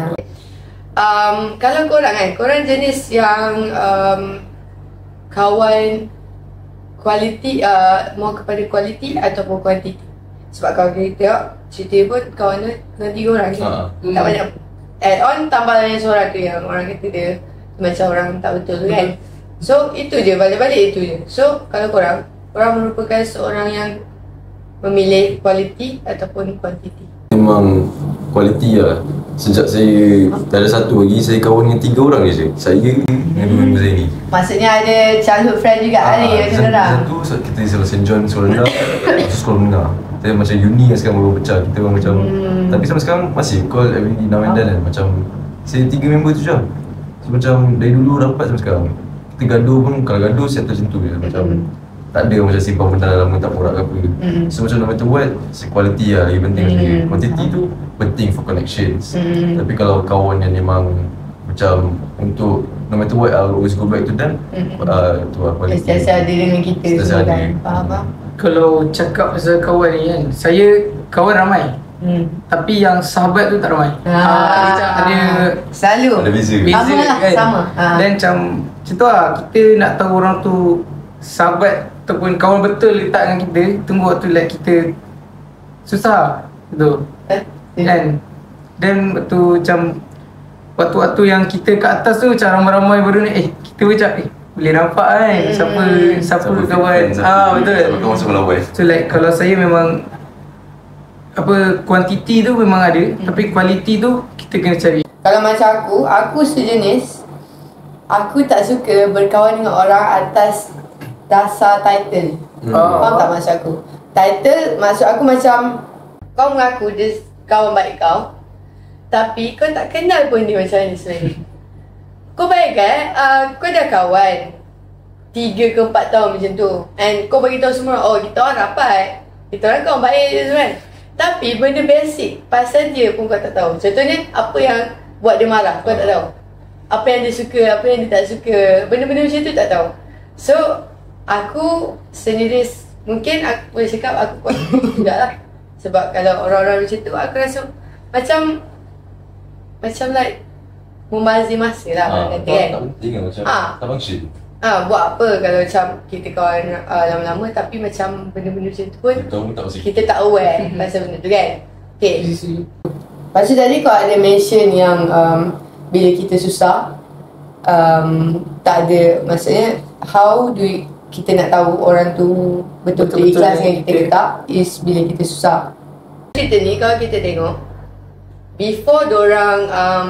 Um, kalau korang kan, korang jenis yang um, kawan kualiti, uh, mau kepada kualiti ataupun kuantiti? Sebab kalau kita tengok cerita pun kawan tu kena tiga orang kan. Ha. Tak banyak add on, tambah lagi seorang tu yang orang kata dia macam orang tak betul tu kan. So itu je, balik-balik itu je. So kalau korang, korang merupakan seorang yang memilih kualiti ataupun kuantiti? Memang kualiti lah. Sejak saya dah ada satu lagi, saya kawan dengan tiga orang je. Saya dengan dua member saya ni. Maksudnya ada childhood friend juga ha, ni macam orang. Satu kita sekolah Saint John, sekolah rendah, sekolah menengah. Kita macam uni yang sekarang baru pecah. Kita orang macam hmm. tapi sampai sekarang masih call every now and then kan. Macam saya tiga member tu je. So macam dari dulu rapat sampai sekarang. Kita gaduh pun, kalau gaduh settle macam tu je. Macam hmm. tak ada macam simpan benda dalam tak borak ke apa. hmm. So macam no matter what, quality lah lagi penting. hmm. Quantity tu penting for connections. hmm. Tapi kalau kawan yang memang macam untuk no matter what, I'll always go back to them. hmm. uh, Tu lah quality. Sentiasa ada dengan kita semua kan. Faham-faham? Kalau cakap pasal kawan ni kan, saya kawan ramai. Hmm. Tapi yang sahabat tu tak ramai. Ah, ah, ada selalu ada beza. Beza sama lah, kan? Sama. Dan macam macam tu lah, kita nak tahu orang tu sahabat ataupun kawan betul letak dengan kita, tunggu waktu like kita susah. Betul. Eh? Kan? Dan waktu macam waktu-waktu yang kita kat atas tu macam ramai-ramai baru ni, eh kita macam eh boleh nampak kan hmm. siapa siapa, siapa kawan. Ah, betul. Siapa kawan semua lawan. So like kalau saya memang apa, kuantiti tu memang ada, hmm. tapi kualiti tu kita kena cari. Kalau macam aku, aku sejenis, aku tak suka berkawan dengan orang atas dasar title. hmm. Faham tak maksud aku? Title maksud aku macam kau mengaku dia kawan baik kau, tapi kau tak kenal pun dia macam ni sebenarnya. Kau bayangkan, uh, kau dah kawan tiga ke empat tahun macam tu, and kau bagi tahu semua, oh kita orang rapat, kita orang kawan baik je sebenarnya. Tapi benda basic pasal dia pun kau tak tahu. Contohnya apa yang buat dia marah kau tak tahu. Apa yang dia suka, apa yang dia tak suka. Benda-benda macam tu tak tahu. So aku sendiri mungkin aku boleh cakap aku kuat juga lah. Sebab kalau orang-orang macam tu aku rasa macam macam like membazir masa lah orang kata kan. Tak penting lah macam Ah. tak function. Ah, buat apa kalau macam kita kawan uh, lama-lama tapi macam benda-benda macam tu pun Kita pun tak pasal kita tak aware pasal benda tu kan. Okay. Sisi. Lepas tu tadi kau ada mention yang um, bila kita susah um, tak ada, maksudnya how do we, kita nak tahu orang tu betul-betul Betul-betul ikhlas dengan kita ke okay. tak is bila kita susah. Cerita ni kalau kita tengok before dorang um,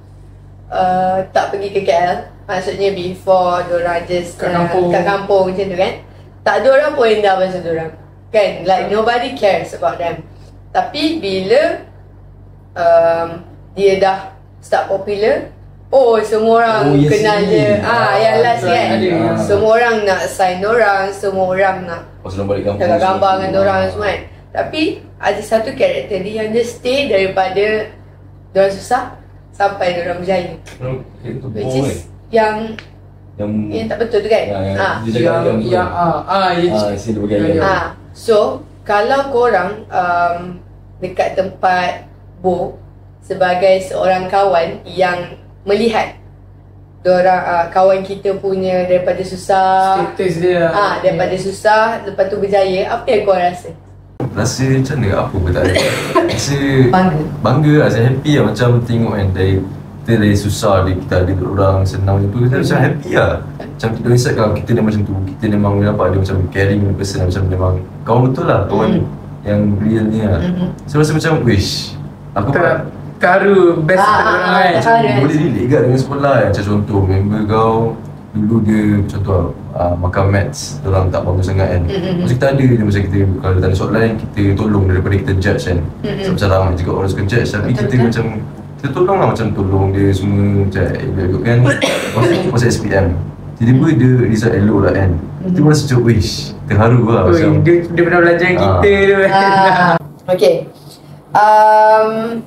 uh, tak pergi ke K L, maksudnya before dorang just Kat uh, kampung. kat kampung macam tu kan, tak ada orang pun indah pasal dorang kan, like nobody cares about them. Tapi bila um, dia dah start popular, oh semua orang Oh, yes, kenal yes. dia. Ah, yang last Ada, kan, ada. semua orang nak sign dorang, semua orang nak pasal balik kampung. jaga gambar dengan dorang semua kan. Tapi ada satu karakter dia yang dia stay daripada dorang susah sampai dorang berjaya, Itu which boy. is yang Yang yang tak betul tu kan. Ya, yang Ah. dia cakap Yang yang yang ah ah ya. Ah, sini dia bagi ayat. Ya. Ah, so kalau korang um, dekat tempat Bo sebagai seorang kawan yang melihat dorang uh, kawan kita punya daripada susah, Status dia. ah daripada susah lepas tu berjaya, apa yang kau rasa? Rasa macam mana, apa pun tak ada. Rasa Bangga. bangga, rasa happy lah. Macam tengok kan dari kita dari susah dia, kita ada orang senang macam tu, kita macam happy lah. Macam kita risau kalau kita dia macam tu, kita memang nampak dia macam caring person, macam memang kawan betul lah, kawan Mm. yang real ni lah. Mhm. So rasa macam wish aku Ter, terharu best Ah, kat orang ah, kan. terharu. Ada. boleh relate kat dengan sekolah kan. Macam contoh member kau dulu dia contoh uh, makan maths orang tak bagus sangat kan. Mm-hmm. Macam kita ada je, macam kita kalau tak ada soalan kita tolong daripada kita judge kan. Mm-mm. So macam ramai juga orang suka judge tapi Betul, kita betul. macam kita tolong lah, macam tolong dia semua macam elok kan. Masa masa S P M tiba-tiba dia result elok lah kan. Kita Mm-hmm. rasa macam wish terharu lah Oi, macam dia, dia pernah belajar dengan Ah. kita tu kan. Ah, okay. Um,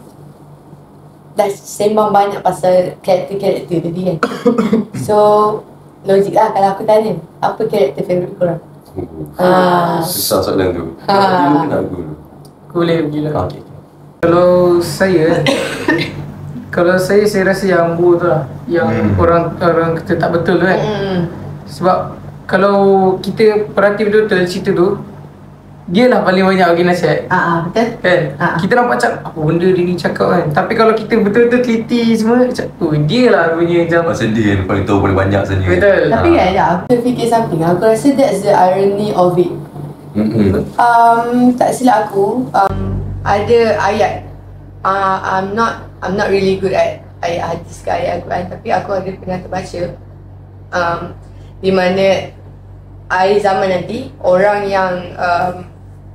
dah sembang banyak pasal karakter-karakter tadi kan. So, logik lah kalau aku tanya, apa karakter favourite korang? Ah. Susah soalan tu. Ah. Dia kena aku dulu. Aku boleh gila. Okay. Kalau saya kalau saya saya rasa yang bu tu lah, yang Hmm. orang orang kata tak betul tu kan. Hmm. Sebab kalau kita perhati betul-betul cerita tu, dia lah paling banyak bagi nasihat. Ah, ah, betul? Kan? Ah. Kita nampak macam apa benda dia ni cakap kan. Tapi kalau kita betul-betul teliti semua macam oh dia lah punya macam Pasal dia yang paling tahu paling banyak saja. betul. Tapi kan, ya, aku terfikir something. Aku rasa that's the irony of it. Mm-mm. Um, tak silap aku, um, ada ayat. Uh, I'm not I'm not really good at ayat hadis ke ayat Al-Quran, tapi aku ada pernah terbaca um, di mana akhir zaman nanti orang yang um,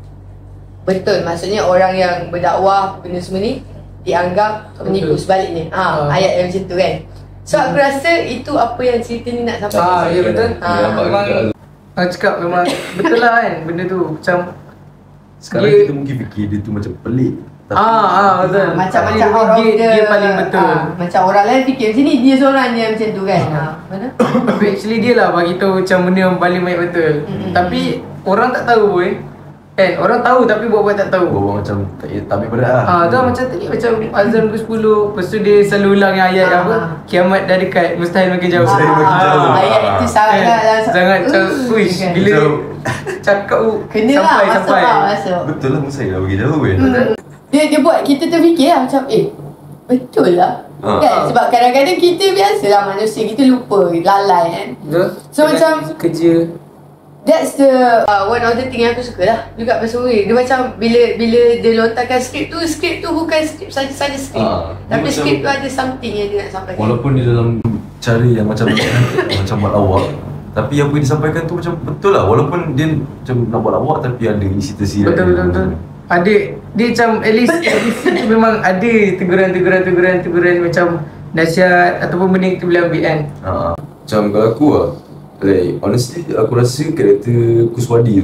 betul, maksudnya orang yang berdakwah benda semua ni dianggap penipu Betul. sebaliknya. Ah, Ah. ayat yang macam tu kan. So aku rasa itu apa yang cerita ni nak Ah, sampaikan. ya betul. Ah, nampak memang juga. aku cakap memang betul lah kan benda tu macam Sekarang dia- kita mungkin fikir dia tu macam pelik. ah ah betul. Macam-macam Tapi orang dia, dia paling betul. Ah, macam orang lain fikir macam ni, dia seorang je macam tu kan. Ah. Ah, mana? Tapi actually dia lah bagi tahu macam benda yang paling baik betul. Mm-mm. Tapi orang tak tahu pun. Kan orang tahu tapi buat-buat tak tahu. Bawa macam tak tak ambil pada lah. Ah, tu lah macam tadi macam azan pukul sepuluh, lepas tu dia selalu ulang yang ayat Ah. apa? Kiamat dah dekat, mustahil makin jauh. Mustahil makin Ah, jauh. ayat itu sangat Kan? Sangat macam Uh, uish kan. bila Macam- cakap tu Kena lah, sampai masuk sampai. lah, masuk. Betul lah Musa dah bagi jauh kan. Hmm. Dia dia buat kita terfikir lah macam eh betul lah. Ah. Kan? Sebab kadang-kadang kita biasalah manusia, kita lupa, lalai kan. Betul? So, macam- kerja. That's the uh, one of the thing yang aku suka lah juga pasal Uri. Dia macam bila bila dia lontarkan skrip tu, skrip tu bukan skrip saja-saja skrip. Ah, dia Tapi macam- skrip tu ada something yang dia nak sampaikan. Walaupun dia dalam cara yang macam macam buat lawak, tapi apa yang disampaikan tu macam betul lah. Walaupun dia macam nak buat lawak tapi ada isi tersirat. Betul betul betul. Ada dia macam at least at least memang ada teguran-teguran teguran teguran macam nasihat ataupun benda yang kita boleh ambil kan. Ha, macam kalau aku lah, like, honestly aku rasa karakter Kuswadi tu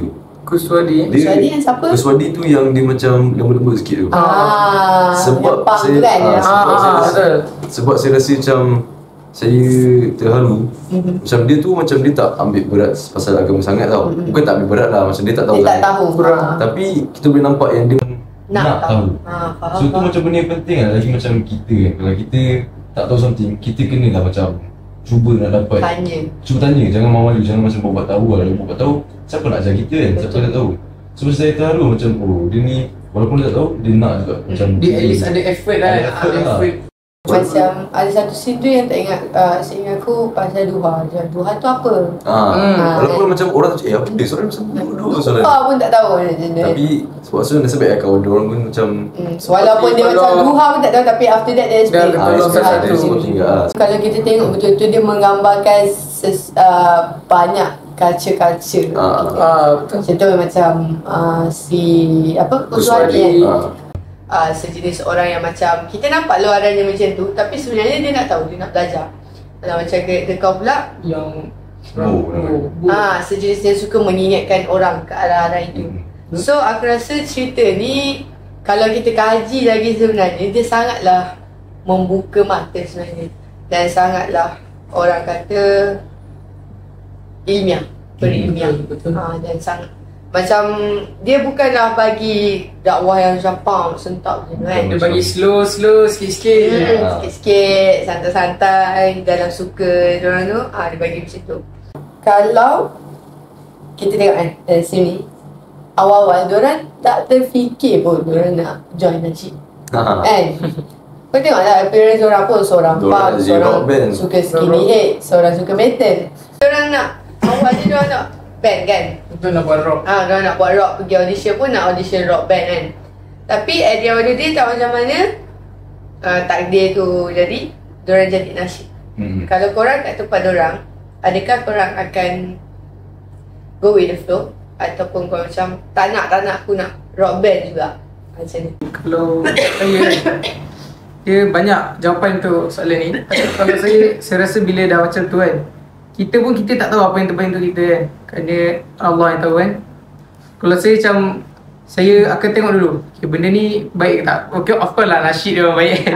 Kuswadi. Kuswadi yang siapa? Kuswadi tu yang dia macam lembut-lembut sikit tu. Ah, Sebab yang punk saya tu kan? ah, ya? sebab, Ah, saya ah, rasa, betul. sebab saya rasa macam saya terharu. Mhm. Macam dia tu macam dia tak ambil berat pasal agama sangat tau. Bukan tak ambil berat lah, macam dia tak tahu Dia tak sangat. tahu. Kurang. Ah. Tapi kita boleh nampak yang dia Nak nak, tahu. tahu. Ah, faham, So tu faham. macam benda yang penting lah. Lagi macam kita kan, kalau kita tak tahu something, kita kena lah macam cuba nak dapat. Tanya. Cuba tanya, jangan malu, jangan macam buat tahu lah. Kalau buat tahu, siapa nak ajar kita kan? Siapa nak tahu? So saya terharu macam, oh dia ni walaupun dia tak tahu, dia nak juga. Macam Dia at least ada effort lah. Ada effort Ada lah. effort. Macam ada satu scene tu yang tak ingat, uh, saya ingat aku pasal duha. Macam duha tu apa? Ah, Hmm. walaupun macam orang tu, eh apa dia? Soalan macam bodoh soalan. Duha pun tak tahu macam tu. Tapi sebab tu nasib baik lah kawan dia orang pun macam Hmm, so, walaupun dia Kalau- macam duha pun tak tahu, tapi after that dia explain. Dia ah, Kalau express satu- ada supporting juga lah. Kalau kita tengok betul-betul dia menggambarkan ses, uh, banyak culture-culture. Ah, Ah, betul. Contoh macam uh, si apa Kuswadi. Kuswadi kan? ah. Uh, sejenis orang yang macam kita nampak luarannya macam tu, tapi sebenarnya dia nak tahu, dia nak belajar. Kalau macam kereta kau pula, Yang Oh, oh, ah sejenis dia suka mengingatkan orang ke arah-arah itu. Hmm. So aku rasa cerita ni kalau kita kaji lagi sebenarnya dia sangatlah membuka mata sebenarnya, dan sangatlah orang kata ilmiah, berilmiah. Betul, betul. Ha, dan sangat macam dia bukanlah bagi dakwah yang macam pam sentak macam tu kan. Dia bagi slow-slow sikit-sikit. Hmm, Ah. sikit-sikit, santai-santai dalam suka diorang tu, ah dia bagi macam tu. Kalau kita tengok kan dari sini, awal-awal diorang tak terfikir pun diorang nak join najib. Ah. Kan? Kau tengok lah appearance diorang pun, seorang Diorang punk, jadi seorang rock band. suka skinnyhead, seorang suka metal. Diorang nak, awal dia diorang nak band kan? Betul nak buat rock. Ah, diorang nak buat rock, pergi audition pun nak audition rock band kan. Tapi at the end of the day tak macam mana uh, takdir tu jadi, diorang jadi nasyid. Hmm. Kalau korang kat tempat diorang, adakah korang akan go with the flow? Ataupun korang macam tak nak, tak nak, aku nak rock band juga? Macam ni. Kalau saya kan, dia banyak jawapan untuk soalan ni. Kalau saya, saya rasa bila dah macam tu kan, kita pun kita tak tahu apa yang terbaik untuk kita kan. Kerana Allah yang tahu kan. Kalau saya macam, saya akan tengok dulu, okay, benda ni baik ke tak? Okay, of course lah nasyid dia orang baik kan.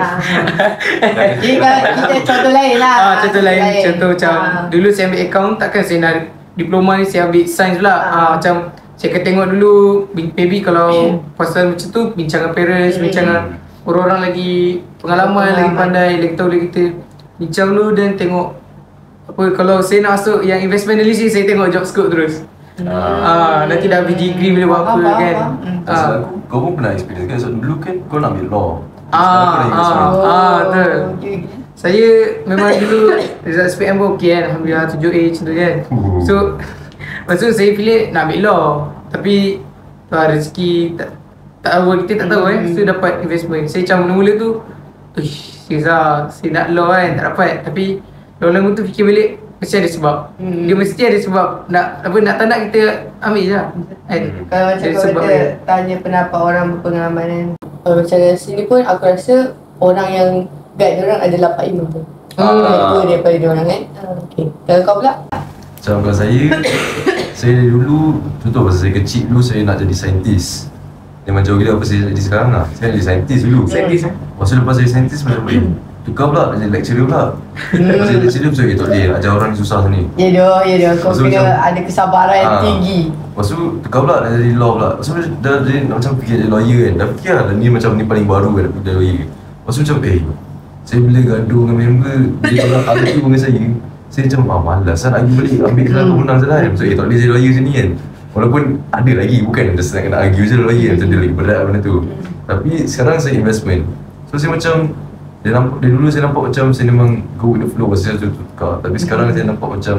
Jadi kalau kita contoh lain lah. Ah, contoh lain, contoh macam Ah. dulu saya ambil account, takkan saya nak diploma ni saya ambil sains pula. Ah. Ah, macam saya akan tengok dulu, maybe kalau pasal macam tu bincang dengan parents, Hmm. bincang dengan orang-orang lagi pengalaman, Pengalaman. lagi pandai, lagi tahu lagi kita bincang dulu dan tengok apa. Kalau saya nak masuk yang investment analysis, saya tengok job scope terus. Ah, nanti dah habis degree boleh buat apa Faham, kan. faham, faham. Pasal Ah. aku, kau pun pernah experience kan? Sebab dulu kan kau nak ambil law. Ah, Sekarang kau dah investment. ah. Ah, betul. okay. Saya memang dulu result S P M pun okey kan, Alhamdulillah tujuh A macam tu kan. Oh. So lepas tu saya pilih nak ambil law. Tapi tu lah, rezeki tak tak tahu, kita tak tahu kan. Hmm. So dapat investment. Saya macam mula-mula tu, uish, serius lah, saya nak law kan, tak dapat. Tapi law-law tu fikir balik, mesti ada sebab. Hmm. Dia mesti ada sebab. Nak apa, nak tak nak kita ambil je lah kan. Kalau macam Ada kau sebab kata dia. tanya pendapat orang berpengalaman kan. Kalau macam dari sini pun aku rasa orang yang guide diorang adalah Pak Imam tu. Hmm. Tua daripada diorang kan. Ah, okay. Kalau kau pula? Macam kalau saya, saya dari dulu, contoh pasal saya kecil dulu saya nak jadi saintis. Memang jauh gila apa saya jadi sekarang lah. Saya nak jadi saintis dulu. Saintis, eh? Lepas tu lepas saya saintis macam eh, tukar pula nak jadi lecturer pula. Lepas saya lecturer macam eh tak boleh, ajar orang yang susah sini. Ya dah, ya dah. Kau Maksud kena macam- ada kesabaran yang Ah. tinggi. Lepas tu tukar pula nak jadi law pula. Lepas tu dah jadi nak macam fikir jadi lawyer kan. Dah fikir lah ni macam ni paling baru kan jadi lawyer. Lepas tu macam eh, saya bila gaduh dengan member, dia orang argue dengan saya, saya macam ah malas lah nak pergi balik ambil satu undang je lah. Macam eh tak boleh jadi lawyer sini kan. Walaupun ada lagi, bukan just nak kena argue je lawyer, macam dia lagi berat benda tu. Tapi sekarang saya investment. So saya macam, dia nampak, dia dulu saya nampak macam saya memang go with the flow pasal saya tu tukar. Tapi sekarang saya nampak macam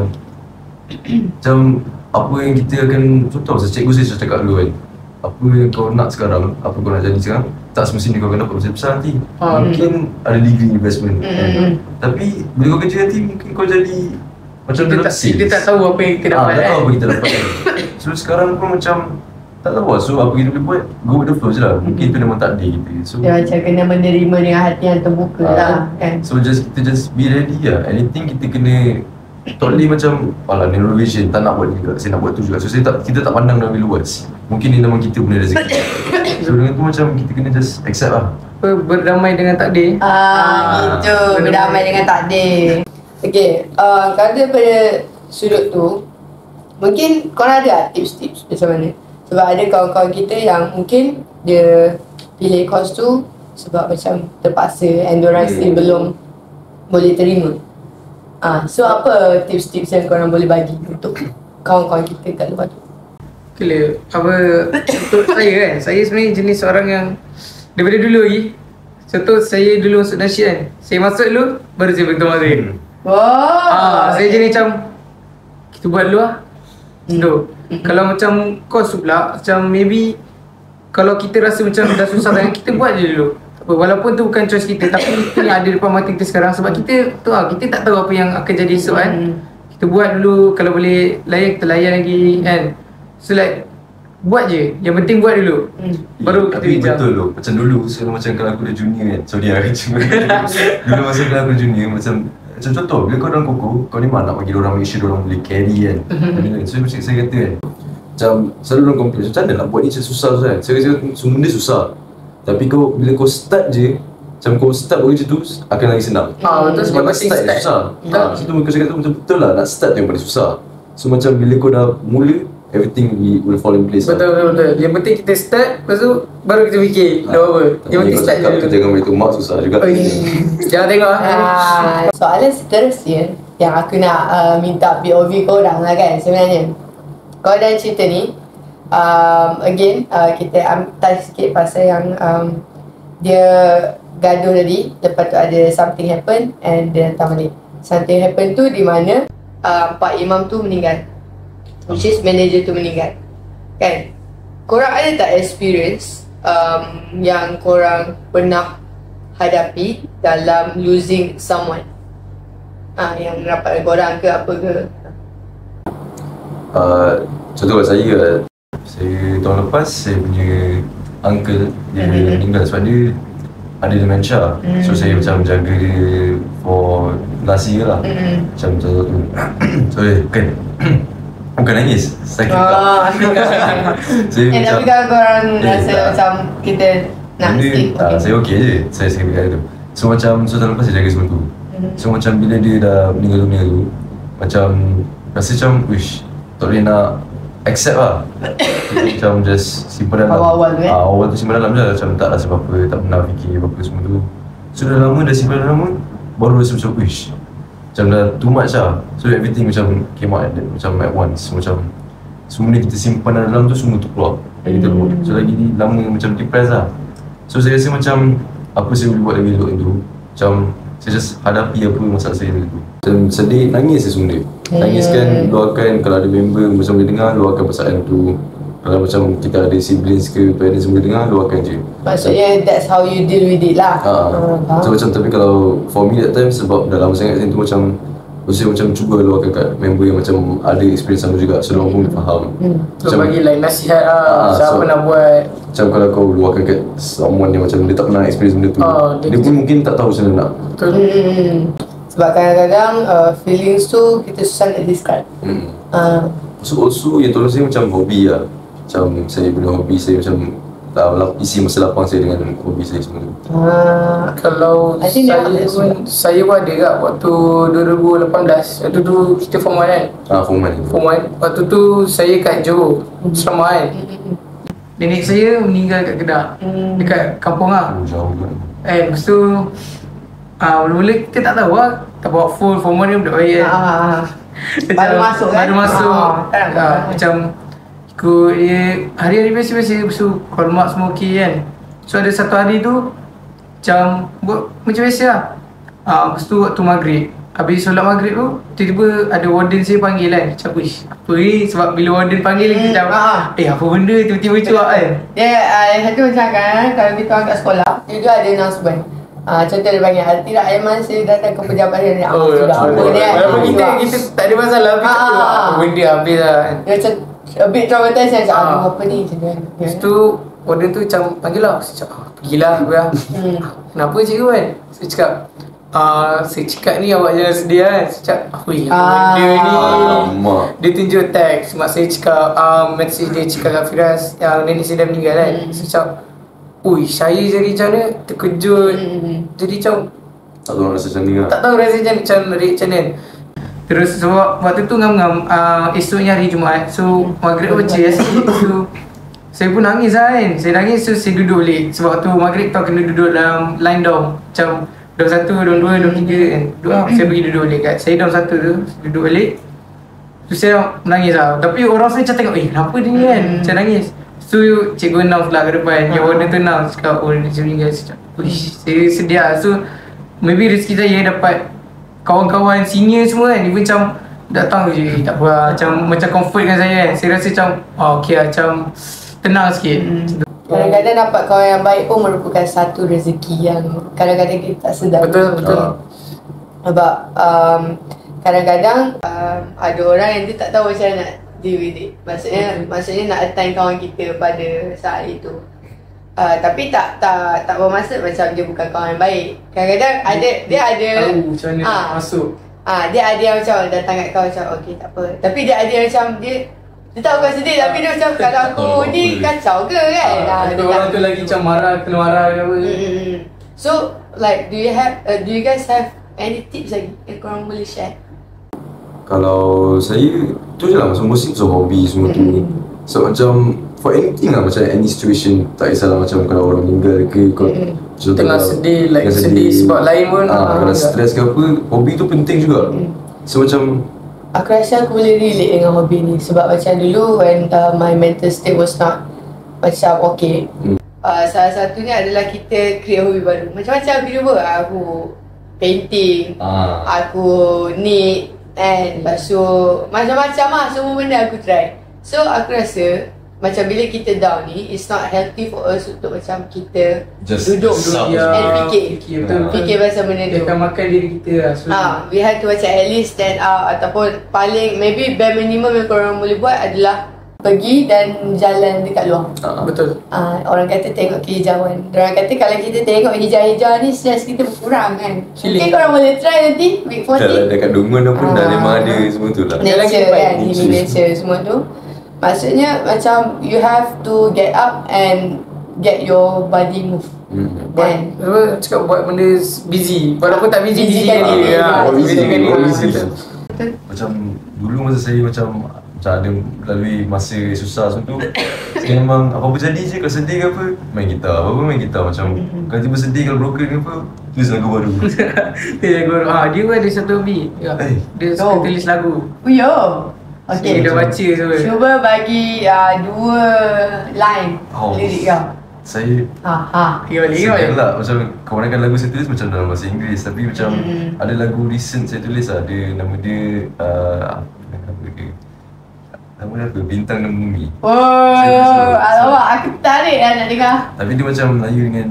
macam apa yang kita akan, contoh pasal cikgu saya cakap dulu kan, apa yang kau nak sekarang, apa kau nak jadi sekarang, tak semestinya kau akan dapat besar-besar nanti. Ah, Mungkin ada degree investment Hmm. kan. Tapi bila kau kerja nanti mungkin kau jadi macam Kita dalam tak, kita tak tahu apa yang kita Ah, dapat tak tahu kan. apa kita dapat kan. So sekarang pun macam tak tahu lah, so apa kita boleh buat, go with the flow je lah. Mungkin tu memang takdir kita. So Dia macam kena menerima dengan hati yang terbuka Ah. lah kan. So just kita just be ready lah. Anything kita kena totally macam alah neurovision, tak nak buat ni juga, saya nak buat tu juga. So saya tak, kita tak pandang lebih luas. Mungkin ni memang kita punya rezeki. So dengan tu macam kita kena just accept lah. Apa, berdamai dengan takdir. Ah, gitu, berdamai dengan takdir. Okay, uh, kalau daripada sudut tu, mungkin korang ada tak tips-tips macam mana? Sebab ada kawan-kawan kita yang mungkin dia pilih course tu sebab macam terpaksa and diorang still belum boleh terima. Ah, so apa tips-tips yang korang boleh bagi untuk kawan-kawan kita kat luar tu? Kira apa untuk saya kan, saya sebenarnya jenis orang yang daripada dulu lagi. Contoh saya dulu masuk nasyid kan, saya masuk dulu baru saya beritahu saya. Wow. Ah, saya jenis macam kita buat dulu lah. Dulu. Hmm. Kalau macam course tu pula, macam maybe kalau kita rasa macam dah susah sangat, kita buat je dulu. Tak apa, walaupun tu bukan choice kita, tapi itu yang ada depan mata kita sekarang. Sebab kita tu lah, kita tak tahu apa yang akan jadi esok kan. Hmm. Kita buat dulu, kalau boleh layan, kita layan lagi kan. So like, buat je, yang penting buat dulu. Hmm. Baru kita Tapi bincang. betul tu, macam dulu, so, macam kalau aku dah junior kan. Sorry lah, cuma dulu masa kalau aku junior, macam macam contoh, bila kau orang kuku, kau ni mana nak bagi orang make sure orang boleh carry kan. So macam saya kata kan, macam selalu orang komplain, macam mana nak buat ni macam susah kan. Saya kata semua benda susah. Tapi kau, bila kau start je, macam kau start buat macam tu, akan lagi senang. Ah, betul, Sebab yang nak penting start je start. susah. Betul. Ha, situ muka saya kata macam betul lah, nak start yang paling susah. So macam bila kau dah mula, everything will fall in place. Betul, lah. betul, betul. Yang penting kita start, lepas tu baru kita fikir dah apa. Yang penting start je Kalau dulu. kita jangan beritahu mak susah juga. Oi, jangan tengok ah. Ah, soalan seterusnya yang aku nak uh, minta P O V korang lah kan sebenarnya. Kau dan cerita ni, um, again uh, kita am- touch sikit pasal yang um, dia gaduh tadi. Lepas tu ada something happen and dia datang balik. Something happen tu di mana uh, Pak Imam tu meninggal, which is manager tu meninggal. Kan? Korang ada tak experience um, yang korang pernah hadapi dalam losing someone? Ah, yang rapat dengan korang ke apa ke? Uh, contoh kat saya, saya tahun lepas saya punya uncle dia Mhm. meninggal sebab dia ada dementia. So saya macam jaga dia for last year lah. Mm-mm. Macam satu tu. Sorry, kan. Bukan nangis, sakit tak. Ah, Saya eh, tapi kalau korang Eh, rasa tak. macam kita nak Benda, stick, ah, okay. saya okey je, saya saya kata tu. So macam, so tahun lepas saya jaga semua tu. Mhm. So macam bila dia dah meninggal dunia tu, macam rasa macam, wish, tak boleh nak accept lah. Macam just simpan dalam. Awal-awal tu, eh? Ah, awal tu simpan dalam je, macam tak rasa apa-apa, tak pernah fikir apa-apa semua tu. So dah lama dah simpan dalam pun, baru rasa macam, wish, macam dah too much lah. So everything macam came out at, macam at once. Macam semua ni kita simpan dalam tu semua tu keluar. Dan kita keluar. So lagi ni lama macam depressed lah. So saya rasa macam apa saya boleh buat lebih elok tu, macam saya just hadapi apa masalah saya tu. Macam sedih, nangis je semua dia. Nangis kan, luahkan kalau ada member macam boleh dengar, luahkan perasaan tu. Kalau macam kita ada siblings ke, parents boleh dengar, luahkan je. Maksudnya that's how you deal with it lah. Ah, Ah, so macam tapi kalau for me that time sebab dah lama sangat macam tu macam saya macam cuba luahkan kat member yang macam ada experience sama juga, so diorang pun faham. Hmm. So bagi like nasihat lah, Ah, siapa so- nak buat. Macam kalau kau luahkan kat someone yang macam dia tak pernah experience benda tu, Ah, dia dia pun mungkin tak tahu macam mana nak. Betul. Hmm. Sebab kadang-kadang uh, feelings tu kita susah nak describe. Hmm. Ah, So also yang tolong saya macam hobi lah. Macam saya punya hobi saya macam tak lap, isi masa lapang saya dengan hobi saya semua tu. ah, Kalau I think saya that was pun, saya pun ada kat waktu dua ribu lapan belas. Waktu tu kita form one kan. Ah, formal ni. Form one. Waktu tu saya kat Johor, Serama kan. Nenek saya meninggal kat Kedah. Hmm. Dekat kampung lah. Oh, jauh kan. Eh, lepas tu ah, mula-mula kita tak tahu lah. Tak bawa full form one ni budak bayi kan. ah, Macam- baru masuk kan? Baru masuk. Ah, kan? Ah, macam ikut dia hari-hari biasa-biasa, lepas tu call mak semua okey kan. So ada satu hari tu macam buat macam biasa lah. Ah, lepas tu waktu maghrib, habis solat maghrib tu tiba-tiba ada warden saya panggil kan. Macam wish apa ni, sebab bila warden panggil Hmm, kita macam ah. eh apa benda tiba-tiba cuak kan. Dia uh, yang satu macam kan, kalau kita orang kat sekolah, dia juga ada announcement. Ah, contoh dia panggil Altira Aiman saya datang ke pejabat dia. Ah, Oh, sudah apa dia kan. walaupun kita Juga. kita tak ada masalah, tapi Ah, tak tahu ah, ah. apa benda habis lah kan. Dia macam a bit traumatized macam Ah. aduh apa ni macam tu kan. Lepas tu warden tu macam panggil lah. Saya cakap, ah, pergilah aku lah. Hmm. kenapa cikgu kan? Saya cakap, ah, saya cakap ni awak jangan sedih kan. Saya cakap, hui, apa Ah. benda ni? Alamak. Dia tunjuk teks, mak saya cakap, ah, message dia cakap kat Firas yang nenek saya dah meninggal kan. Hmm. Saya cakap, ui, saya jadi macam mana? Terkejut. Hmm. Jadi macam, Tak tahu rasa macam ni lah. tak tahu rasa macam macam macam mana. Terus sebab waktu tu ngam-ngam, uh, esoknya hari Jumaat. So maghrib baca Yasin. So saya pun nangis lah kan. Saya nangis, so saya duduk balik. Sebab tu maghrib tau kena duduk dalam line dorm. Macam dorm satu, dorm dua, dorm tiga kan. Dua, saya pergi duduk balik kat. Saya dorm satu tu, duduk balik. Tu saya menangis lah. Tapi orang saya macam tengok, eh kenapa dia ni kan? Macam nangis. So cikgu announce lah ke depan. Yang warden tu announce. Cakap, oh dia macam meninggal. Saya cakap, uish, saya sedih lah. So maybe rezeki saya dapat kawan-kawan senior semua kan. Dia pun macam datang je, eh, tak apa lah. Macam, macam comfortkan saya kan. Saya rasa macam, oh okay lah, macam tenang sikit. Kadang-kadang dapat kawan yang baik pun merupakan satu rezeki yang kadang-kadang kita tak sedar. Betul, betul. Ah. Sebab um, kadang-kadang um, ada orang yang dia tak tahu macam mana nak deal with it. Maksudnya, maksudnya nak attain kawan kita pada saat itu. Uh, tapi tak tak tak bermaksud macam dia bukan kawan yang baik. Kadang-kadang ada dia ada Tahu macam mana ah, nak masuk. ah dia ada yang macam datang kat kau macam okey tak apa. Tapi dia ada yang macam dia dia tahu kau sedih tapi dia macam kalau aku ni kacau ke kan. Ah, Ada dia orang tak- tu lagi macam marah, kena marah ke apa. Mm-mm. So like do you have uh, do you guys have any tips lagi yang korang boleh share? Kalau saya, tu je lah, macam musik so hobi semua tu. So macam for anything lah, macam any situation, tak kisahlah macam kalau orang meninggal ke kau contoh Tengah kalau- sedih, like tengah sedih sebab lain pun, ah, ah, kalau tak. stres ke apa, hobi tu penting juga. So macam Aku rasa aku boleh relate dengan hobi ni sebab macam dulu when uh, my mental state was not macam okay. Hmm. Uh, salah satunya adalah kita create hobi baru. Macam-macam aku cuba. Aku painting, ah, aku knit and lepas tu macam-macam lah semua benda aku try. So aku rasa macam bila kita down ni, it's not healthy for us untuk macam kita Just duduk stop. and Ya, fikir. fikir betul. Fikir pasal benda Dia tu. akan makan diri kita lah. So, Ah, we have to macam at least stand out ataupun paling maybe bare minimum yang korang boleh buat adalah pergi dan jalan dekat luar. ah, betul. Ah, orang kata tengok kehijauan. Orang kata kalau kita tengok hijau-hijau ni stress kita berkurang kan. Healing. Mungkin korang boleh try nanti week dah fourteen. dekat Dungun pun dah Ah. memang ada semua tu lah. Jalan Nature kita baik. kan, healing nature semua tu. Maksudnya macam you have to get up and get your body move. Hmm. Then Apa cakap buat benda busy. Walaupun tak busy, busy Busy-kan kan diri. dia. Ah, Ah, busy busy kan diri, dia. busy. Betul. Macam dulu masa saya macam macam ada melalui masa susah semua tu, saya memang apa-apa jadi je, kalau sedih ke apa, main gitar, apa-apa main gitar. Macam kalau tiba sedih, kalau broken ke apa, tulis lagu baru. Dia guru. Ah, dia pun ada satu hobi. Ya. Eh. Dia suka Oh. tulis lagu. oh yo. Okay. Dia Okay. dah baca semua. Cuba bagi uh, dua line Oh. lirik kau. Saya Ha ha. Tiga balik kan? segan lah, macam kebanyakan lagu saya tulis macam dalam bahasa Inggeris. Tapi macam Hmm. ada lagu recent saya tulis lah, dia nama dia uh, apa dia? Nama dia apa? Bintang dan Bumi. Oh, Saya suka. alamak aku tarik lah nak dengar. Tapi dia macam Melayu dengan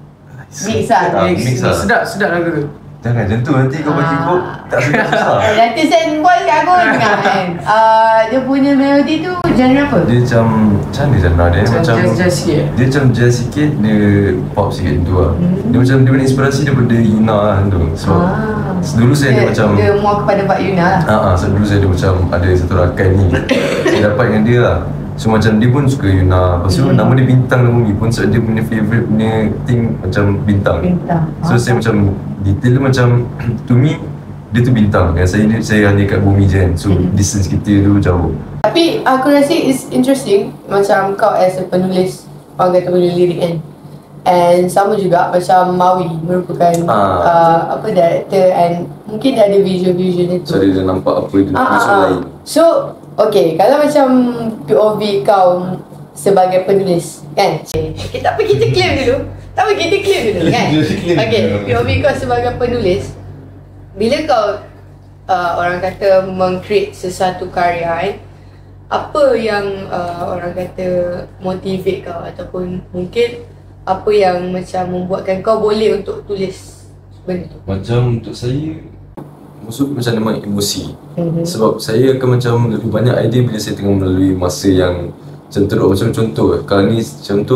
Mix lah. Ah, Mix, mix lah. Sedap, sedap lagu tu. Jangan macam tu, nanti kau bagi Ah. kau tak susah. Eh, nanti send voice kat aku dengar kan. Uh, dia punya melodi tu genre apa? Dia macam, macam mana genre dia? Macam Macam jazz-jazz sikit. dia macam jazz sikit, dia pop sikit tu lah. Hmm. Dia macam, dia punya inspirasi daripada Yuna lah tu. So, Ah. dulu saya ada dia, macam dia more kepada Pak Yuna lah. Ah, ah, so dulu saya ada macam ada satu rakan ni saya dapat dengan dia lah. So macam dia pun suka Yuna. Lepas tu Hmm. nama dia Bintang dan Bumi pun, so dia punya favourite punya thing macam bintang. Bintang. So Ah. saya macam detail dia macam to me dia tu bintang dan saya ni saya hanya kat bumi je kan. So Hmm. distance kita tu jauh. Tapi aku rasa it's interesting macam kau as a penulis, orang kata penulis lirik kan. And sama juga macam Mawi merupakan Ah. uh, apa director and mungkin dia ada visual-visual itu. So dia dah nampak apa dia Ah, ah, tulis ah. lain. So, okay, kalau macam P O V kau sebagai penulis, kan? Okay, tak apa kita claim dulu. Tak apa kita claim dulu, kan? Claim. Okay, P O V kau sebagai penulis, bila kau uh, orang kata meng-create sesuatu karya, kan? Apa yang uh, orang kata motivate kau ataupun mungkin apa yang macam membuatkan kau boleh untuk tulis benda tu? Macam untuk saya, maksud macam memang emosi. Mhm. Sebab saya akan macam lebih banyak idea bila saya tengah melalui masa yang macam teruk. Macam contoh, kalau ni contoh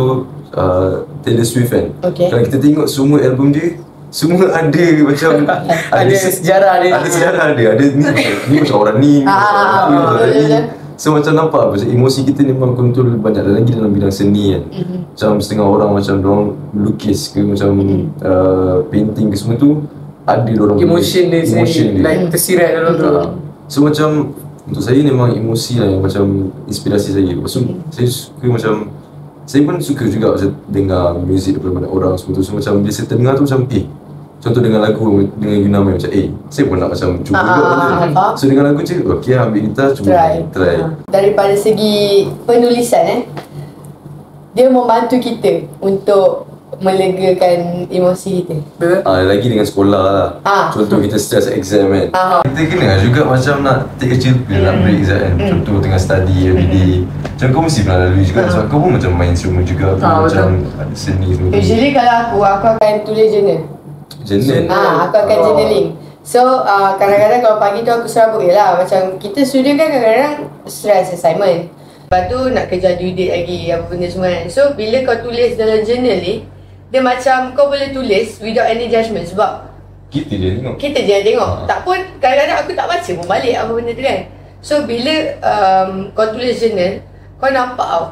uh, Taylor Swift kan. Okay. Kalau kita tengok semua album dia, semua ada macam Ada sejarah dia. Ada sejarah dia. Ada ni, ni macam orang ni, ni Ah, macam orang ni, betul, macam orang ni. betul. So macam nampak macam emosi kita ni memang kontrol banyak lagi dalam bidang seni kan. Mm-hmm. Macam setengah orang macam dorang lukis ke macam mm-hmm. uh, painting ke semua tu ada dorang Emotion dia emotion sendiri, like tersirat dalam tu. Uh, so macam untuk saya memang emosi lah yang macam inspirasi saya. Lepas tu mm. saya suka macam saya pun suka juga macam dengar muzik daripada banyak orang semua tu. So macam bila saya dengar tu macam eh, contoh dengan lagu dengan Yuna Mai macam eh saya pun nak macam cuba Ah, juga ah, benda. ah, So dengan lagu je okey ambil gitar cuba Try. try. Ha. Daripada segi penulisan eh, dia membantu kita untuk melegakan emosi kita. Betul? Ah, lagi dengan sekolah lah. Ah. Contoh kita stress exam kan. Ah. Kita kena juga macam nak take a chill pill, nak break exam kan. Contoh tengah study everyday. Macam kau mesti pernah lalui juga sebab kau pun macam main instrument juga. Ah, macam betul. ada seni semua. Usually kalau aku, aku akan tulis journal. Journal. Ah, aku akan Oh. journaling. So uh, kadang-kadang kalau pagi tu aku serabut je lah. Macam kita student kan kadang-kadang stress assignment. Lepas tu nak kejar due date lagi, apa benda semua kan. So bila kau tulis dalam journal ni, dia macam kau boleh tulis without any judgement. Sebab Kita je tengok. kita je yang tengok. Ah. Tak pun kadang-kadang aku tak baca pun balik apa benda tu kan. So bila um, kau tulis journal, kau nampak tau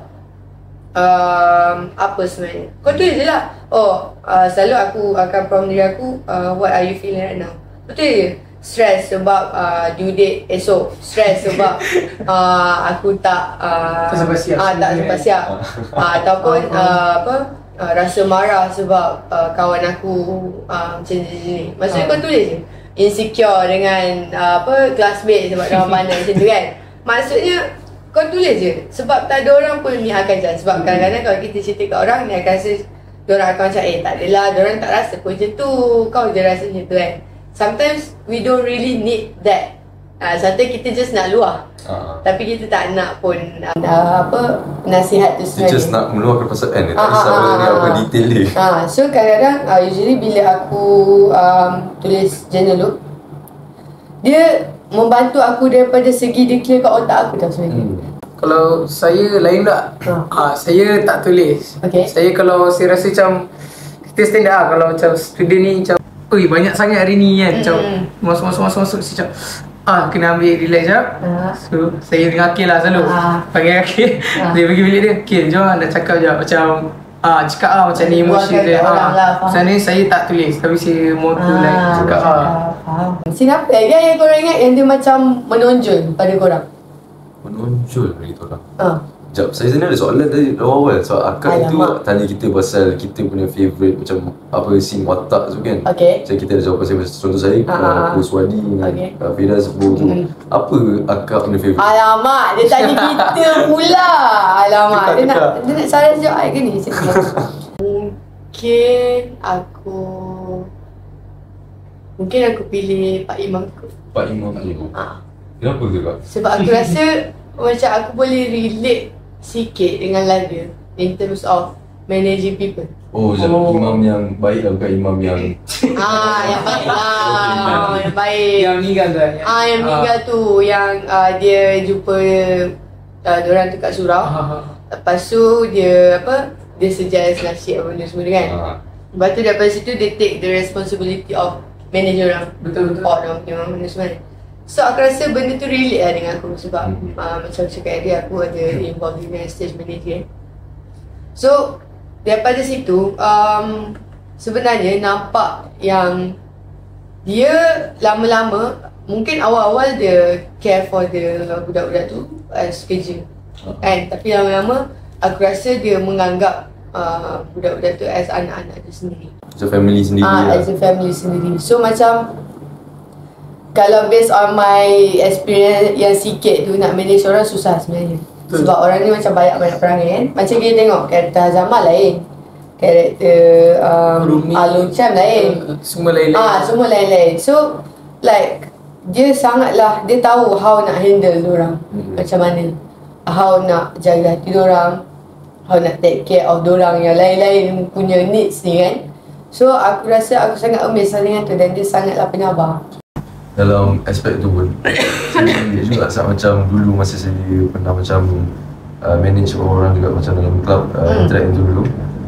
um, apa sebenarnya. Kau tulis je lah. Oh, uh, selalu aku akan prompt diri aku, uh, what are you feeling right now? Betul je. Stress sebab uh, due date esok. Stress sebab uh, aku tak uh, Tak sempat siap ah, tak sebenarnya. sempat siap. uh, Ataupun uh, apa uh, rasa marah sebab uh, kawan aku uh, macam ni. Maksudnya Ah. kau tulis je. Insecure dengan uh, apa classmate sebab orang pandai macam tu kan. Maksudnya kau tulis je. Sebab tak ada orang pun ni akan judge. Sebab kadang-kadang kalau kita cerita kat orang, dia akan rasa diorang akan macam eh tak adalah, diorang tak rasa pun macam tu. Kau je rasa macam tu kan. Sometimes we don't really need that. uh, Sometimes kita just nak luah. Ah. Tapi kita tak nak pun uh, apa nasihat tu Dia sebenarnya. just nak meluahkan perasaan dia. Tak Ah, kisah ah, pada dia ah, apa ah. detail dia. Ah, so kadang-kadang uh, usually bila aku um, tulis journal tu, dia membantu aku daripada segi dia clear kat otak aku tau sebenarnya. Hmm. Kalau saya lain tak? Ah. Ah, saya tak tulis. Okay. Saya kalau saya rasa macam kita standard lah kalau macam student ni macam oi banyak sangat hari ni kan. Macam Mm. masuk-masuk-masuk saya macam ah kena ambil relax jap. Ah. So saya dengan Akil lah selalu. Ah. Panggil Akil. Ah. Dia pergi bilik dia. Akil jom nak cakap je macam ah cakap ah macam ni emosi Luahkan dia. kat orang lah, Ah. faham. Sebenarnya saya tak tulis tapi saya mau tu like cakap ah. Faham. Scene apa lagi yang korang ingat yang dia macam menonjol pada korang? Menonjol dari kita orang. Ah. Sekejap, saya sebenarnya ada soalan tadi awal-awal. So akak itu Alamak. tanya kita pasal kita punya favourite macam apa scene watak tu kan. Okay. Macam kita ada jawapan saya, contoh saya Ah, ah, uh, ah. Aku Swadi dengan Okay. uh, Firaz Bo tu. Mm. Apa akak punya favourite? Alamak, dia tanya kita pula. Alamak, dia nak Tukar-tukar. dia nak salah jawab ke ni? Mungkin aku Mungkin aku pilih Pak Imam kot. Pak Imam tu. Ah. Kenapa tu kak? Sebab aku rasa macam aku boleh relate sikit dengan Lada in terms of managing people. Oh, oh. Oh. imam yang baik lah, bukan imam yang Ah, yang baik lah. Yang baik. Yang meninggal tu. Ah, yang meninggal tu yang uh, dia jumpa uh, diorang tu kat surau. Ah. Lepas tu dia apa? Dia suggest nasihat apa benda semua tu kan. ah. Lepas tu daripada situ dia take the responsibility of manage orang. Betul, betul. Support orang punya benda semua. So aku rasa benda tu relate lah dengan aku sebab Mhm. uh, macam cakap tadi aku ada involved dengan stage manager. So daripada situ um, sebenarnya nampak yang dia lama-lama mungkin awal-awal dia care for the budak-budak tu as kerja kan, tapi lama-lama aku rasa dia menganggap uh, budak-budak tu as anak-anak dia sendiri. Macam family sendiri Ah, lah. as a family sendiri. So macam kalau based on my experience yang sikit tu nak manage orang susah sebenarnya. Betul. Sebab orang ni macam banyak-banyak perangai kan. Macam kita tengok karakter Hazamal lain. Karakter um, Rumi. Alun Cham lain. Uh, Semua lain-lain. Ah, semua lain-lain. So like dia sangatlah dia tahu how nak handle orang. Hmm. Macam mana. How nak jaga hati orang. How nak take care of orang yang lain-lain punya needs ni kan. So aku rasa aku sangat amazed dengan tu dan dia sangatlah penyabar. Dalam aspek tu pun saya relate juga sebab macam dulu masa saya pernah macam uh, manage orang juga macam dalam club uh, Hmm. interact tu dulu.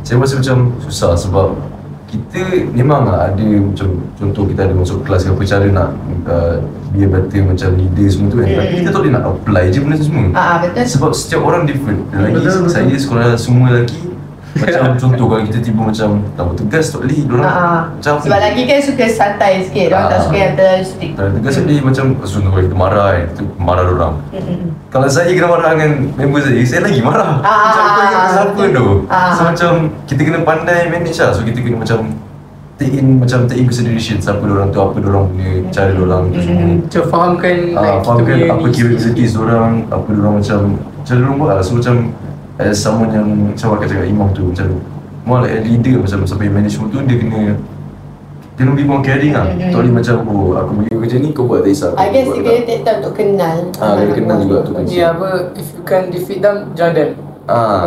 saya rasa macam susah sebab kita memang lah ada macam contoh kita ada masuk kelas apa cara nak uh, biar better macam leader semua tu kan, tapi kita tak boleh nak apply je benda tu semua. Ah, betul. Sebab setiap orang different. Dan lagi Betul, betul. saya sekolah semua lelaki macam contoh kalau kita tiba macam tak bertegas tak boleh diorang Ah, macam sebab lagi kan suka santai sikit, orang tak Ah. suka yang terlalu strict. tak tegas tak boleh macam contoh kalau kita marah kan, kita marah diorang. Mm-mm. Kalau saya kena marah dengan member saya, saya lagi marah. Ah, Macam kau ingat ah, siapa betul. tu. Ah. So macam kita kena pandai manage lah. So kita kena macam take in macam take in consideration siapa diorang tu, apa diorang punya cara diorang tu semua. Macam fahamkan Ah, like, faham kita kan punya apa needs. capabilities diorang, apa diorang macam macam diorang buat lah. So macam as someone yang macam akan cakap imam tu macam more like a leader macam sampai manage semua tu dia kena dia kena be more caring lah. Mm-hmm. Tak boleh macam oh aku bagi kerja ni kau buat tak kisah. I guess Kau dia buat kena take time untuk kenal. Ah, dia kenal juga tu. Ni apa, if you can defeat them, join them. Ah.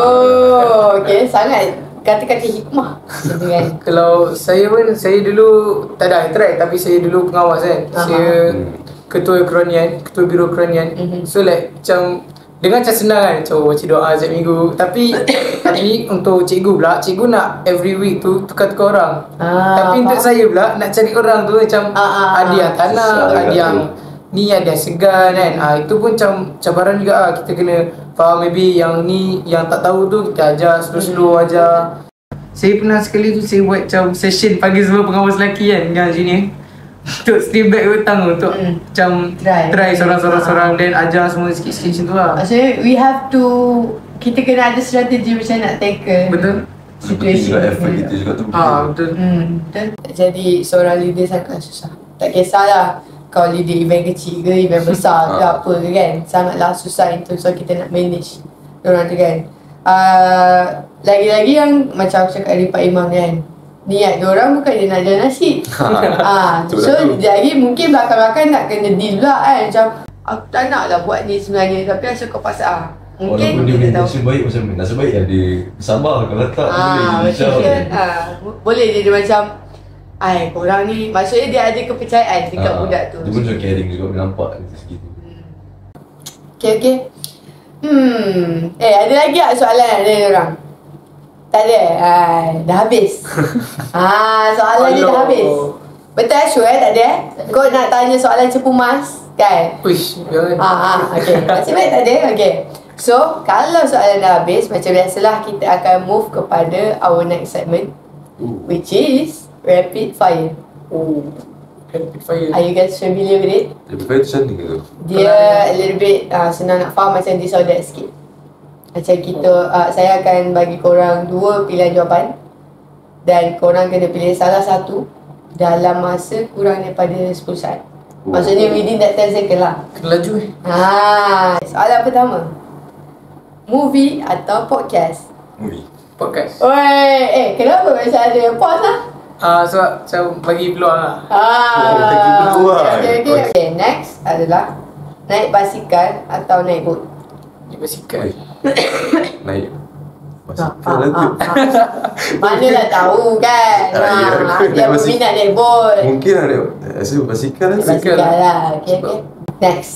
Oh, okay, sangat kata-kata hikmah. Gitu kan. Kalau saya pun, saya dulu tak ada interact tapi saya dulu pengawas kan. Aha. Saya Hmm. ketua keronian, ketua biro keronian. Mhm. So like macam dengan macam senang kan, macam baca doa setiap minggu. Tapi hari ni untuk cikgu pula, cikgu nak every week tu tukar-tukar orang. Ah, Tapi untuk faham. saya pula nak cari orang tu macam Ah, ah, ah. ada yang tak nak, Susah ada juga yang tu. ni, ada yang segan kan. Ah, itu pun macam cabaran juga lah. Kita kena faham maybe yang ni yang tak tahu tu kita ajar slow-slow ajar. Saya pernah sekali tu saya buat macam session panggil semua pengawas lelaki kan dengan junior untuk stay back hutang untuk Hmm. macam Try. try seorang-seorang dan ajar semua sikit-sikit macam tu lah. Maksudnya we have to, kita kena ada strategi macam nak tackle Betul? Seperti juga effort kita juga tu. Ah, betul. Hmm, betul. Jadi seorang leader sangat susah. Tak kisahlah kau leader event kecil ke event besar ke Ah. apa ke kan, sangatlah susah in terms of kita nak manage orang tu kan. Uh, lagi-lagi yang macam aku cakap dari Pak Imam kan, niat diorang bukan dia nak jual nasi. ah, Betul so lah tu. jadi mungkin belakang-belakang nak kena deal pula kan, macam aku tak nak lah buat ni sebenarnya tapi asal kau paksa. Ah, mungkin Walaupun dia kita punya tahu. intention baik macam nasib baik ada sabar kalau tak Ah, boleh macam risau. kan. Ah, boleh dia, dia macam ai korang ni, maksudnya dia ada kepercayaan dekat Ah, budak tu. Dia pun macam caring juga boleh nampak dari segi tu. Okay, okay. Hmm. Eh, ada lagi tak soalan dari orang? Tak ada? Ai, dah habis. ah, soalan dia dah Alah. habis. Betul Ashu eh? Tak ada eh? Kau nak tanya soalan cepu mas? Kan? Uish, jangan. Ah, ah, okay. Nasib baik tak ada? Okay. So, kalau soalan dah habis, macam biasalah kita akan move kepada our next segment, Ooh. which is rapid fire. Oh, rapid fire. Are you guys familiar with it? Lebih baik tu macam ni ke tu? Dia a little bit uh, senang nak faham, macam this or that sikit. Macam kita, uh, saya akan bagi korang dua pilihan jawapan dan korang kena pilih salah satu dalam masa kurang daripada sepuluh saat. Maksudnya within that ten second lah. Kena laju eh. Ha, soalan pertama. Movie atau podcast? Movie. Podcast. Oi, eh kenapa macam ada pause lah? Ah, sebab macam bagi peluang lah. Ah, Oh, bagi peluang. okay, okay, okay. okay, next adalah naik basikal atau naik boat? Ni basikal. Naik Ah, basikal ah, lah tu. ah, ah. Manalah tahu kan. Ah, ya, Ha, aku dia naik basikal. berminat naik boat. Mungkin lah naik rasa basikal lah. Naik basikal lah. Okay, okay. Next.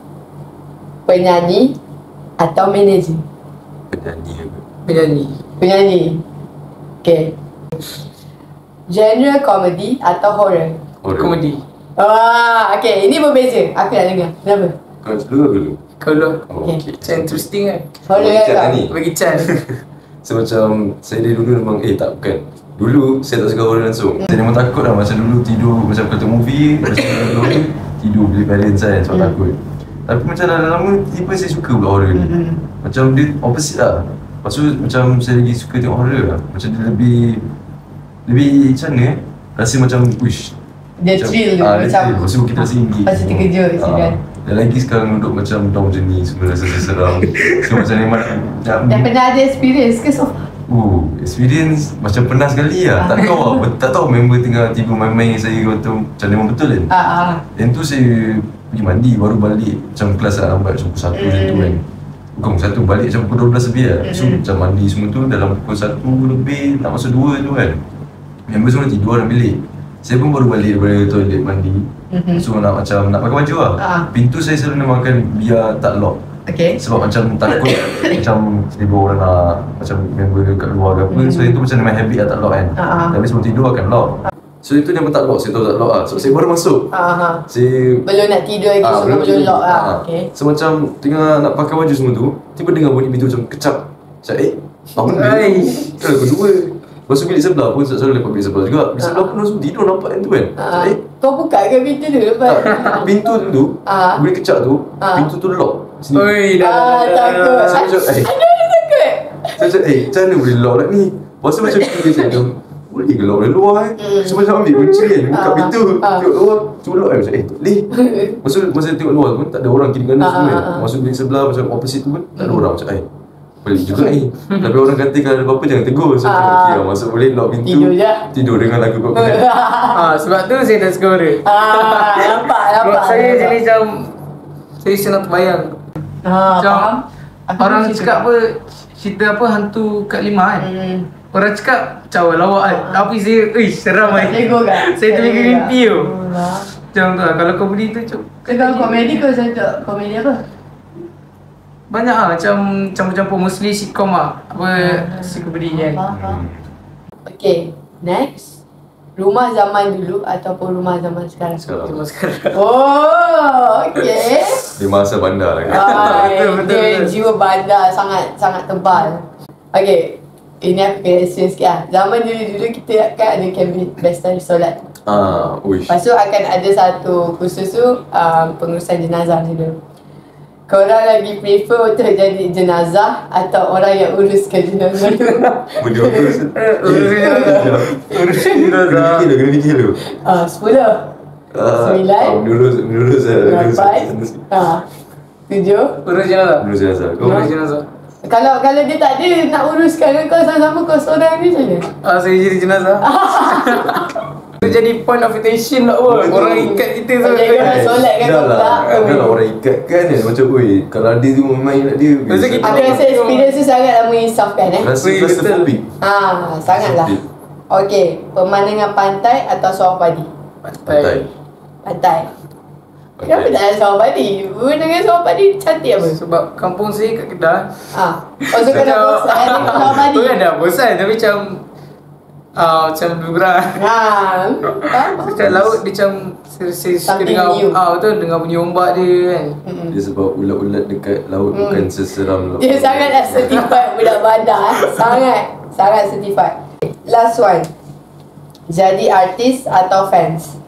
Penyanyi atau manager? Penyanyi ke? Penyanyi. Penyanyi. Okay. Genre komedi atau horror? Horror. Komedi. Wah, okay. Ini berbeza. Aku nak dengar. Kenapa? Kau dulu ke dulu? Kalau Oh, Okay. okay. macam interesting kan. Horror Macam kan? ni. Bagi chance. So macam saya dari dulu memang eh tak bukan. Dulu saya tak suka horror langsung. Saya memang takut lah macam dulu tidur macam kata movie, lepas tu dulu tidur beli parents kan sebab Hmm. takut. Tapi macam lama-lama tiba saya suka pula horror ni. Hmm. Macam dia opposite lah. Lepas tu macam saya lagi suka tengok horror lah. Macam dia lebih lebih macam mana eh? Rasa macam wish. Dia thrill tu. ah, dia Macam thrill. Lepas tu kita rasa ingin. Rasa terkejut macam kan. Dan lagi sekarang duduk macam down macam ni semua rasa seram. So macam memang nak Dah pernah ada experience ke so far? Uh, experience macam pernah sekali lah. Tak tahu lah, tak tahu member tengah tidur main-main dengan saya kata macam memang betul kan. Ah, ah. Yang tu saya pergi mandi baru balik macam kelas lah lambat macam pukul satu macam tu kan. Bukan pukul satu, balik macam pukul dua belas lebih lah. So macam mandi semua tu dalam pukul satu lebih nak masuk dua tu kan. Member semua tidur dalam bilik. Saya pun baru balik daripada toilet mandi. Mhm. So nak macam nak pakai baju lah. Ah. Pintu saya selalu namakan biar tak lock. Okay. Sebab macam takut macam tiba orang nak macam member kat luar ke apa. Hmm. So itu macam memang habit lah tak lock kan. Ah. Tapi sebelum tidur akan lock. So itu dia pun tak lock, saya tahu tak lock lah. So saya baru masuk. Aha. Saya Belum nak tidur lagi, Ah, so belum tidur. lock lah. Ah. Okay. So macam tengah nak pakai baju semua tu, tiba dengar bunyi pintu macam kecap. Macam eh, bangun bilik. Aish. Kan aku dua. Lepas tu bilik sebelah pun selalu lepak bilik sebelah juga. Bilik sebelah pun langsung tidur nampak yang tu kan. Macam Ah. eh, Kau buka ke pintu tu lepas? tak, pintu tu, Ah. boleh kecap tu, Ah. pintu tu lock. Sini. Oi, dah. Ah, takut. Saya macam, eh. Ada orang takut. Saya macam, eh, macam mana boleh lock lah ni? Lepas tu macam dia macam, boleh ke lock dari luar eh? Mm. So macam ambil kunci kan, buka Ah. pintu, Ah. tengok luar, cuba lock kan. Macam, eh, tak boleh. Masa, masa tengok luar pun tak ada orang kiri kanan Ah, semua kan. ah, ah. Masuk bilik sebelah macam opposite tu pun, tak ada orang. Macam, eh, boleh juga ni. Tapi orang kata kalau ada apa-apa jangan tegur. So macam, Ah. okay lah, masuk boleh lock pintu. Tidur je. Tidur dengan lagu kau. Ah, sebab tu saya dah suka dia. Ah, nampak, nampak. Sebab saya jenis macam saya senang terbayang. Ah, Macam faham? Aku orang cerita. cakap apa, cerita apa hantu kat lima kan. Hmm. Orang cakap cawa lawak kan. Tapi saya, eh seram kan. Lego kan? Saya terfikir mimpi tu. Allah. Macam tu lah. Kalau kau beli tu macam Kau komedi kau satu komedi apa? banyak lah macam campur-campur mostly sitcom lah. Apa psikopedi kan. Faham, faham. Okay, next. Rumah zaman dulu ataupun rumah zaman sekarang? Sekarang. Cuma sekarang. Oh, okay. Dia masa bandar lah kan. Ay, Betul, betul, dia betul. jiwa bandar sangat sangat tebal. Okay, ini aku kena share sikit lah. Zaman dulu-dulu kita kan ada campaign pesta solat. Ah, uish. Lepas tu akan ada satu khusus tu um, pengurusan jenazah dulu. Korang lagi prefer untuk jadi jenazah atau orang yang uruskan jenazah tu? Benda apa rasa? Urusan jenazah. Kena fikir dulu, kena fikir dulu. Ah, sepuluh. Ah, Sembilan. ah, Menurut, menurut saya. Lapan. Ah, tujuh. Urus jenazah. Menurut saya asal. Kau Urus jenazah. Kalau kalau dia tak ada nak uruskan kau sama-sama kau seorang ni macam mana? Ah, saya jadi jenazah. Itu jadi point of attention lah pun. Betul. Orang ikat kita tu. Macam orang solat kan kau Dah lah, pula. dah lah orang ikat kan kan. Macam, oi, kalau dia tu main nak dia. Masa kita- Aku rasa experience tu sangatlah menginsafkan eh. Rasa Weh, rasa betul. fobik. Ah, sangatlah. Okey, pemandangan pantai atau sawah padi? Pantai. Pantai. Pantai. Kenapa tak ada sawah padi? Pemandangan sawah padi cantik apa? Sebab kampung saya kat Kedah. Ah, oh so kau dah bosan dengan sawah padi? Bukan dah bosan tapi macam ah macam lebih kurang. Ha. Faham? Macam laut dia macam saya, saya suka Something dengar new. ah betul dengar bunyi ombak dia kan. Mm-mm. Dia sebab ulat-ulat dekat laut Hmm. bukan seseram laut. Dia sangatlah certified budak bandar eh. Sangat. Sangat certified. Last one. Jadi artis atau fans?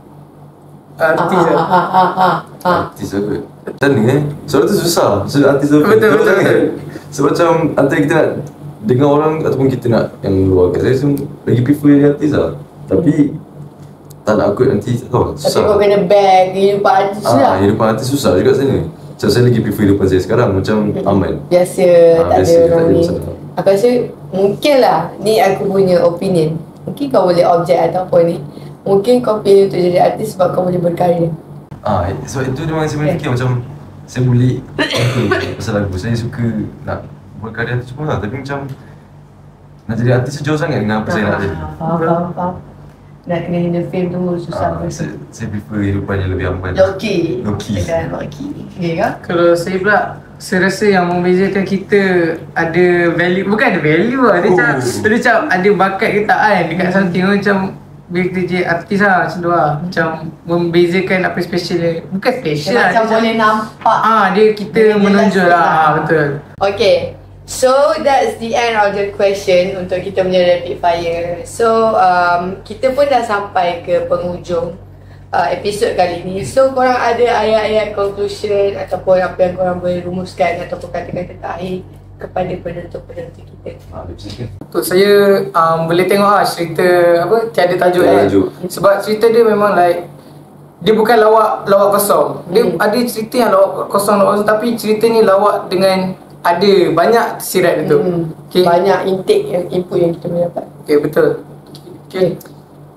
Artis ha, lah. ha, ha, ha, ha. Artis apa? Macam ni eh. Soalan tu susah. Soalan artis apa? Betul, betul, Jangan. betul. Sebab macam antara kita nak dengar orang ataupun kita nak yang luar kat saya semua lagi prefer yang artis lah. Tapi tak nak akut nanti tak tahu. Tapi Susah. kau kena bag kehidupan artis Ah, lah. hidupan artis susah juga sebenarnya. Macam saya lagi prefer hidupan saya sekarang macam aman. Biasa, Ah, tak biasa, ada tak orang ada ni. masalah. Aku rasa mungkin lah, ni aku punya opinion. Mungkin kau boleh objek ataupun ni. Mungkin kau pilih untuk jadi artis sebab kau boleh berkarya. Ah, sebab itu memang saya fikir macam saya boleh okay, pasal lagu saya suka nak berkarya tu semua lah. Tapi macam nak jadi artis sejauh sangat dengan apa saya nak jadi. Faham, faham, faham. Nak kena in the fame tu susah. Ah, saya, saya prefer hidupan yang lebih aman. Loki. Loki. Kan, Loki. Okay kan? Kalau saya pula saya rasa yang membezakan kita ada value, bukan ada value lah, dia macam Oh. dia macam ada bakat ke tak kan dekat something macam bila kita jadi artis lah macam tu lah, macam membezakan apa special dia, bukan Dia special lah, macam dia boleh nampak. ah dia kita Dia menonjol jelas lah, lah. ah, betul. Okay, so that's the end of the question untuk kita punya rapid fire. So um, kita pun dah sampai ke penghujung uh, episod kali ni. So korang ada ayat-ayat conclusion ataupun apa yang korang boleh rumuskan ataupun kata-kata terakhir kepada penonton-penonton kita? Ah, dia macam ni. Untuk saya um, boleh tengok lah cerita apa tiada tajuk Tiada kan. tajuk. Sebab cerita dia memang like dia bukan lawak lawak kosong. Dia Hmm. ada cerita yang lawak kosong lawak kosong tapi cerita ni lawak dengan ada banyak tersirat dia tu. Hmm. Okay. Banyak intake yang input yang kita boleh dapat. Okay, betul. Okay.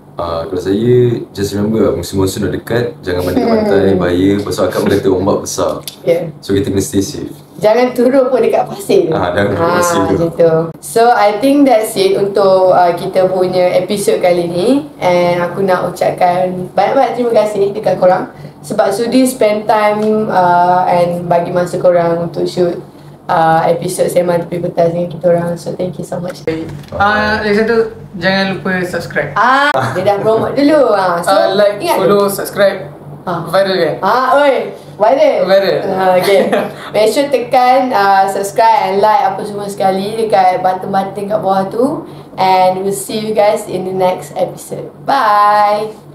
Uh, kalau saya, just remember lah, musim monsoon dah dekat, jangan mandi kat pantai, bahaya. Pasal akak berkata ombak besar. Yeah. So kita kena stay safe. Jangan turun pun dekat pasir. Ah, jangan dekat pasir tu. Macam tu. So I think that's it untuk uh, kita punya episod kali ni. And aku nak ucapkan banyak-banyak terima kasih dekat korang sebab sudi spend time uh, and bagi masa korang untuk shoot uh, episod Sembang Tepi Pentas dengan kita orang. So thank you so much. Ah, lagi satu, jangan lupa subscribe. Ah, dia dah promote dulu. Ah, so Uh, like, ingat follow, subscribe. Ah. Viral kan? Ah, oi, viral. Viral. Ah, okay. Make sure tekan uh, subscribe and like apa semua sekali dekat button-button kat bawah tu. And we'll see you guys in the next episode. Bye.